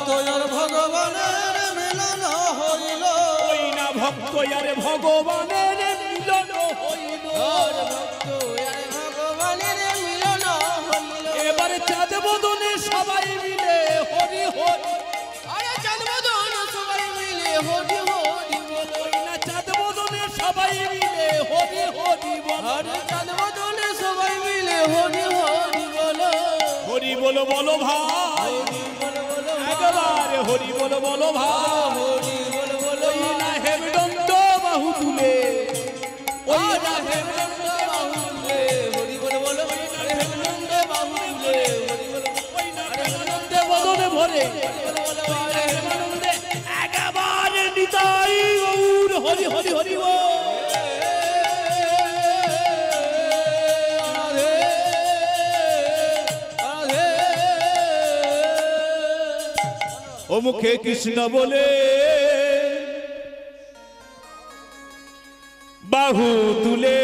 ভক্ত আর ভগবানের মিলন হইল ওই না ভক্ত আরে ভগবানের মিলন হইল ভক্ত আরে ভগবানের মিলন হইল এবারে চাঁদ বদনে সবাই মিলে হরি হরি আরে চাঁদ বদন সবাই মিলে হরি হরি বলো ওই না চাঁদ বদনে সবাই মিলে হরি হরি বল আরে চাঁদ বদনে সবাই মিলে হরি হরি বলো হরি বলো বলো ভাই বলো বলো একবারে হরি বলো বলো ভাই হরি বলো বলো ওই না হেমদন্ত বাহু তুলে ওই না হেমন্ত বাহুলে হরি বলো বলো আরে হেমন্ত বাহুলে হরি বলো ওই না প্রেমানন্দে বদনে ভরে প্রেমানন্দে একবারে নিতাই গৌর হরি হরি হরি বল ও মুখে কৃষ্ণ বলে বাহু তুলে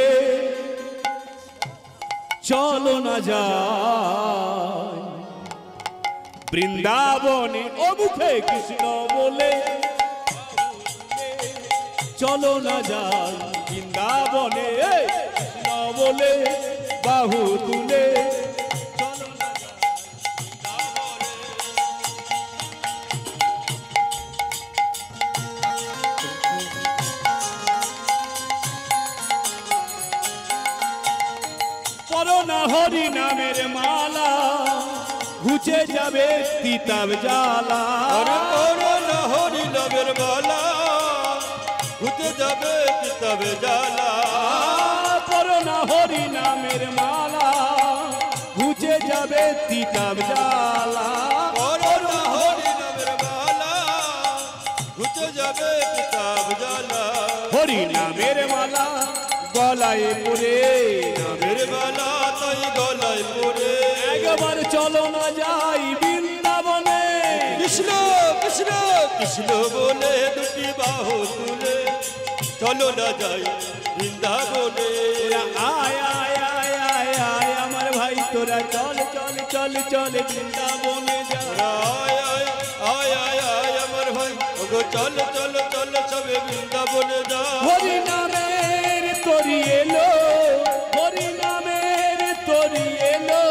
চলো না যায় বৃন্দাবনে ও মুখে কৃষ্ণ বলে চলো না যায় বৃন্দাবনে কৃষ্ণ বলে বাহু তুলে চলো না যায় করোনা হরি নামের মালা ঘুচে যাবে তিতাব জ্বালা আরে করোনা হরি নামের মালা ঘুচে যাবে তবে জ্বালা করোনা হরি নামের মালা ঘুচে যাবে তিতাব জ্বালা করোনা হরি নামের মালা ঘুচে যাবে তবে জ্বালা হরি নামের মালা গলায় পরে নামের মালা তাই গলায় পড়ে একবার চলো না যাই বৃন্দাবনে কৃষ্ণ কৃষ্ণ কৃষ্ণ বলে দুটি বাহু তুলে চলো না যাই বৃন্দাবনে তোরা আয় আয় আয় আয় আয় আমার ভাই তোরা চল চল চল চল বৃন্দাবনে যা আয় আয় আয় আয় আয় আমার ভাই ওগো চল চল চল সবে বৃন্দাবনে যা হরি নামের তরি এলো হরি নামের তরি এলো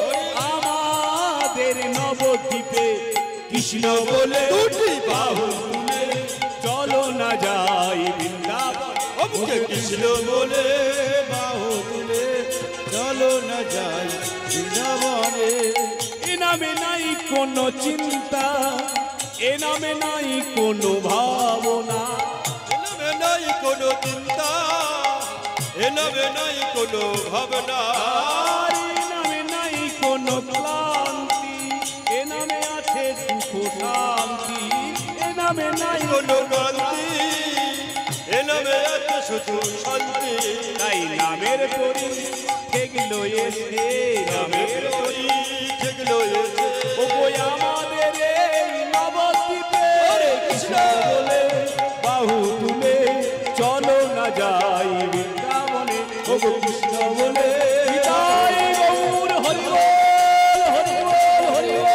আমাদের নবদ্বীপে কৃষ্ণ বলে দুটি বাহু তুলে চলো না যাই বৃন্দাবন ওকে কৃষ্ণ বলে বাহু তুলে চলো না যাই বৃন্দাবনে এ নামে নাই কোনো চিন্তা এ নামে নাই কোনো ভাবনা এনামে নাই কোনো চিন্তা এনামে নাই কোনো ভাবনা আর এ নামে নাই কোনো ক্লান্তি এ নামে আছে সুখ শান্তি এ নামে নাই কোনো ক্রান্তি এনামে আছে শুধু শান্তি তাই নামের তরি ঠেকলো এসে নামের তরি যেগুলো এসে ও বই আমাদের এই নবদ্বীপে কৃষ্ণ বলে বাহু তুলে চলো না যাই বৃন্দাবনে ও গো কৃষ্ণ বলে বিদায় গৌর হরি বল হরি বল হরি বল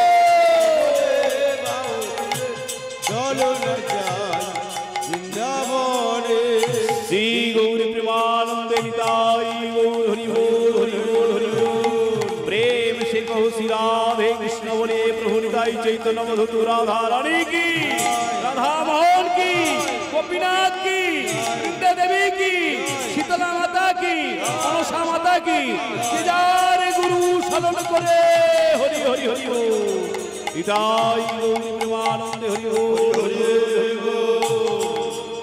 চলো না যাই বৃন্দাবনে শ্রী গৌর প্রেমানন্দে নিতাই গৌর হরি বল হরি বল হরি বল প্রেম से कहो श्री राधे कृष्ण बोले प्रभु निताई चैतन्य मधुतु राधा रानी की राधा मोहन की गोपीनाथ की वृंदा देवी की शीतला माता की मनसा माता की केदार गुरु शरण करे हरि हरि हरि हो निताई गौर प्रेमानंद हरि हो हरि